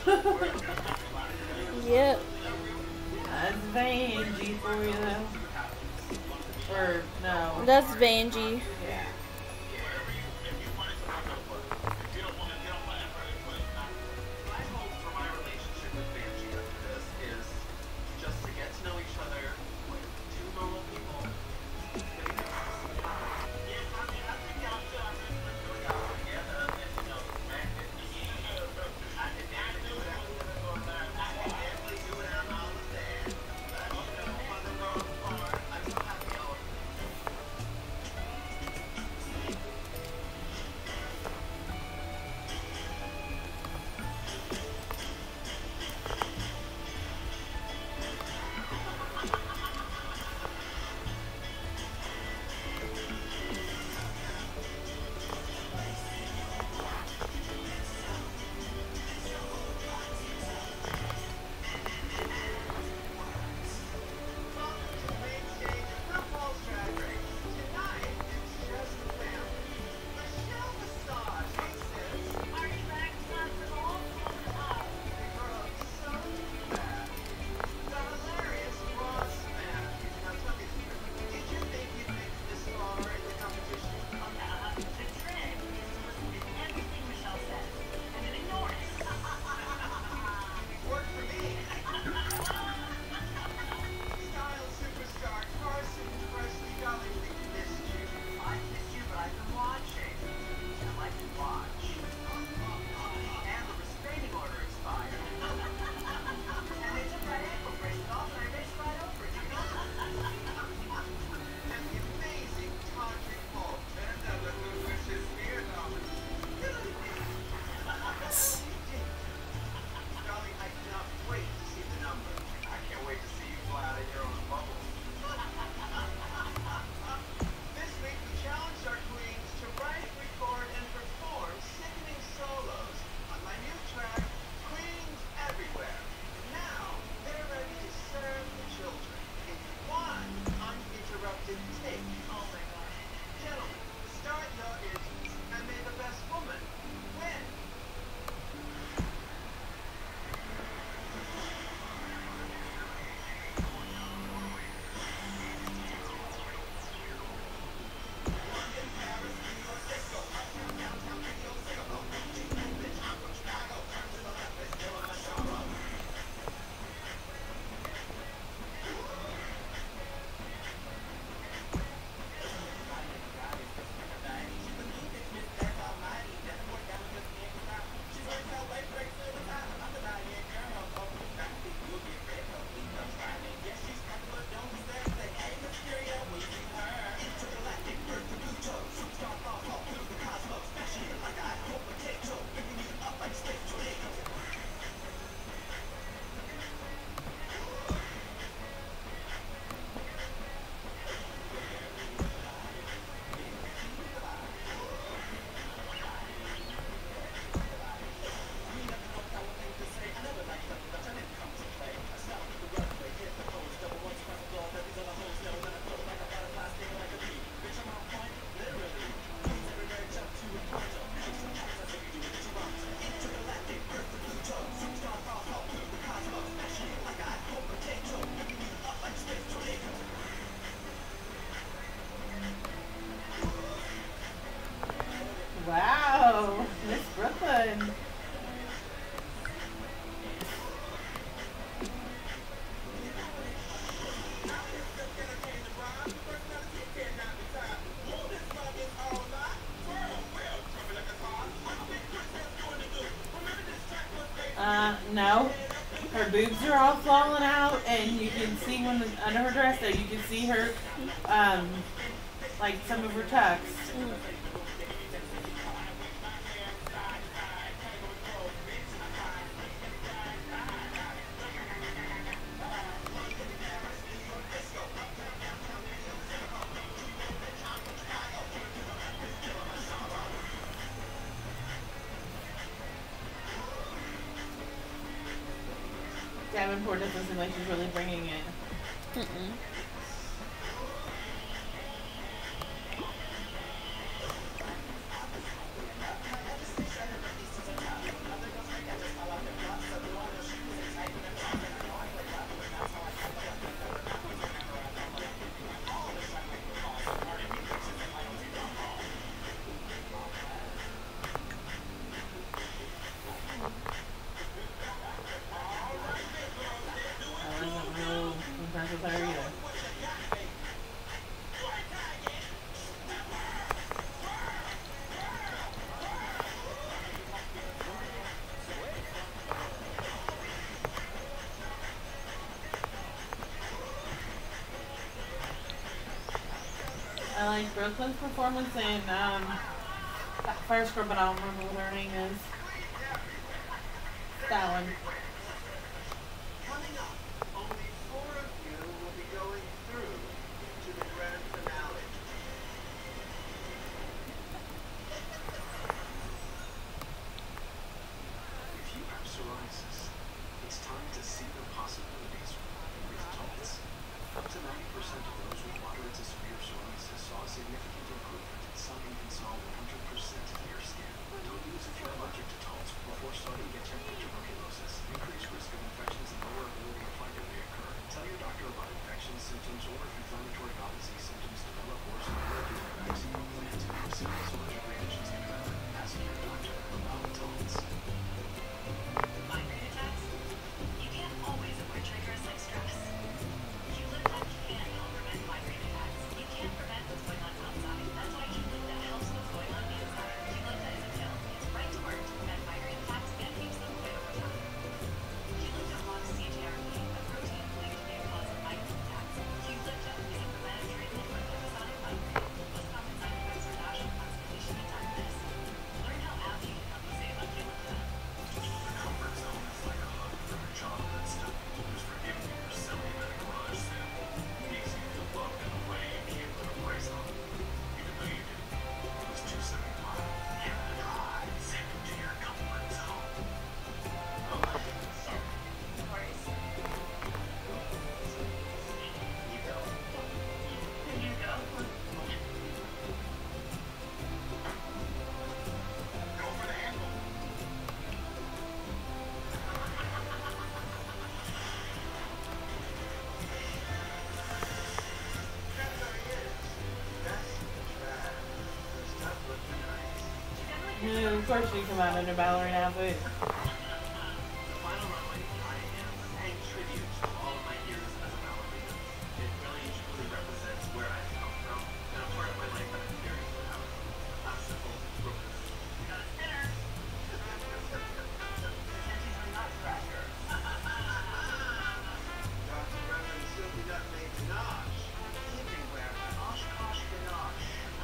[SPEAKER 2] Yep.
[SPEAKER 3] That's Vanjie for you, though. Or, no.
[SPEAKER 2] That's Vanjie.
[SPEAKER 3] Yeah.
[SPEAKER 4] My hope for my relationship with Vanjie after this is just to get to know each other like two normal people.
[SPEAKER 3] her boobs are all falling out, and you can see when under her dress there, you can see her, like some of her tucks. Davenport doesn't seem like she's really bringing it. I like Brooklyn's performance in that first girl, but I don't remember what her name is. That one.
[SPEAKER 4] Coming up, only 4 of you will be going through to the grand finale. If you have psoriasis, it's time to see the possibilities with Taltz. Up to 90% of those with moderate to severe psoriasis saw a significant improvement. Some even saw 100% clear skin. Don't use if you're allergic to Taltz before starting to get temperature tuberculosis, increased risk of infections, and lower ability to fight if they occur. Tell your doctor about infections, symptoms, or if inflammatory bowel disease symptoms develop or severe due to vaccine plans. If serious allergic reactions develop, ask your doctor about Taltz.
[SPEAKER 5] Migraine attacks? You can't always avoid triggers like stress. Qulipta can help prevent migraine attacks. You can't prevent what's going on outside. That's why Qulipta helps what's going on inside. Qulipta is a pill. It's right to work to prevent migraine attacks and keeps them away over time. Qulipta blocks CGRP, a protein believed to be a cause of migraine attacks. Qulipta is a preventative treatment for episodic migraine. Most common side effects are nausea, constipation, and tiredness. Learn how AbbVie can help you save on Qulipta.
[SPEAKER 4] The comfort zone is like a hug from a job that's done. Who's forgiving you for selling that garage sale. Makes you feel loved in a way you can't put a price on. Even though you did. It was $275. Give it a try. Send it to your comfort zone. Oh, sorry.
[SPEAKER 5] No worries.
[SPEAKER 4] You go.
[SPEAKER 5] Here you go.
[SPEAKER 4] Go for the handle.
[SPEAKER 3] Yeah, of course she come out in a ballerina outfit.
[SPEAKER 4] The final runway, I am paying tribute to all of my years as a ballerina. It really truly represents where I've come from and a part of my life that I'm very proud of. I'm simple, Brooklyn.
[SPEAKER 5] We got a spinner. Attention are not scratcher.
[SPEAKER 4] Dr. Reverend Sylvie Duck made ganache. Everywhere, Oshkosh ganache.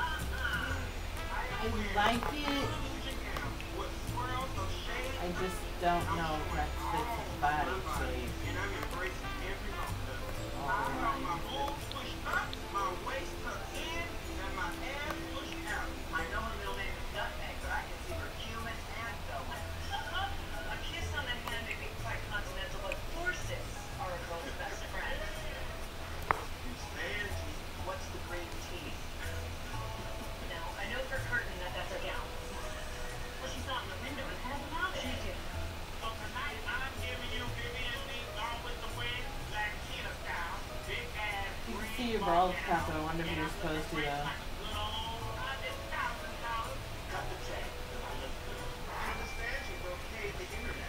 [SPEAKER 3] I like it.
[SPEAKER 4] With swirls of shade.
[SPEAKER 3] I just don't know if that fits the body shape.
[SPEAKER 4] And I'm embracing every moment of it.
[SPEAKER 3] Oh,
[SPEAKER 4] I got my
[SPEAKER 3] right.
[SPEAKER 4] boobs pushed up, my waist tucked in, and my ass pushed out.
[SPEAKER 5] I know her middle name is Nutmeg, but I can see her cumin and velvet. A kiss on the hand may be quite continental, but horses are a girl's best friend.
[SPEAKER 4] It's fancy. What's the green tea?
[SPEAKER 5] Now, I know for certain that that's a gown. Well, she saw it in the window and had them out. She did.
[SPEAKER 4] So tonight I'm giving you Vivian Lee Gone with the Wind, Black Tina style, big ass.
[SPEAKER 3] You can see your bald cap, I wonder if you're supposed to, though.
[SPEAKER 4] Good old $100,000. Cut the check. I look good. I understand you okayed the internet.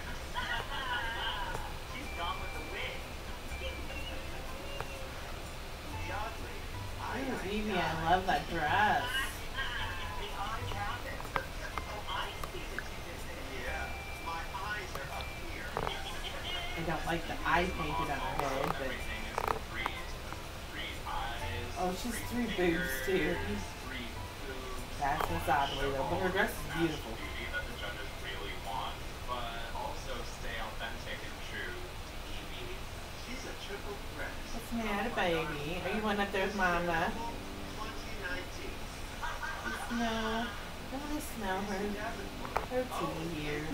[SPEAKER 5] She's gone with the wind.
[SPEAKER 4] The oddly,
[SPEAKER 3] Ooh, Vivian, I love that dress.
[SPEAKER 5] The eye cabin. Oh, I see what you did there.
[SPEAKER 4] yeah, my eyes are up here.
[SPEAKER 3] I don't like like the eye painted on her head, but
[SPEAKER 7] Everything is three eyes.
[SPEAKER 3] oh, she's 3 boobs too.
[SPEAKER 7] Three boobs.
[SPEAKER 3] That's misogyny though, but her dress is beautiful.
[SPEAKER 7] Beauty that the judges really want, but also stay authentic and true to Evie.
[SPEAKER 4] She's a triple threat.
[SPEAKER 3] What's the matter, baby? Are you going up there with Mama?
[SPEAKER 4] 2019.
[SPEAKER 3] No. I want to smell her tea here.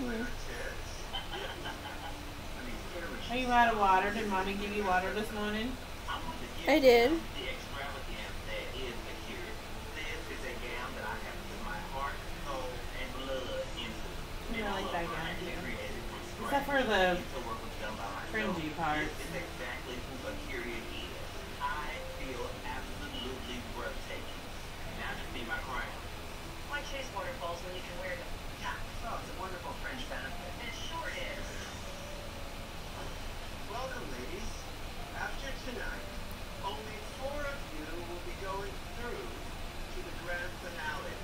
[SPEAKER 3] Are you out of water? Did Mommy give you water this morning?
[SPEAKER 2] I did.
[SPEAKER 4] The extravaganza is the cure. This is a gown that I have put my heart, soul, and blood into.
[SPEAKER 3] I like that gown too.
[SPEAKER 4] Created from scratch.
[SPEAKER 3] Except for the
[SPEAKER 4] The work was done by myself.
[SPEAKER 3] fringy parts.
[SPEAKER 4] This is exactly who Akira is. I feel absolutely breathtaking. Now just be my crown.
[SPEAKER 5] Why chase waterfalls when you can wear them?
[SPEAKER 4] Yeah, oh, it's a wonderful French benefit.
[SPEAKER 5] It sure is.
[SPEAKER 4] Welcome, ladies. After tonight, only 4 of you will be going through to the grand finale.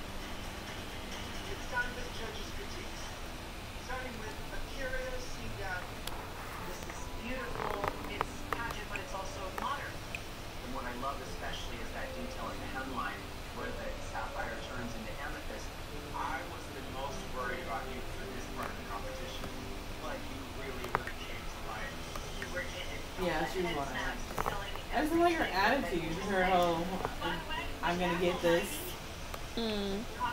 [SPEAKER 4] It's time for the judges' critiques, starting with Akira Seagal.
[SPEAKER 5] This is beautiful. It's pageant, but it's also modern.
[SPEAKER 4] And what I love especially is that detail in the hemline where the sapphire turns into amethyst. I was the most worried about you for this part of the competition, but you really came to life.
[SPEAKER 5] You were in it.
[SPEAKER 3] Yeah, she was one of
[SPEAKER 5] Snaps to selling
[SPEAKER 3] I just like her attitude, her whole, I'm gonna get this.
[SPEAKER 2] Mm.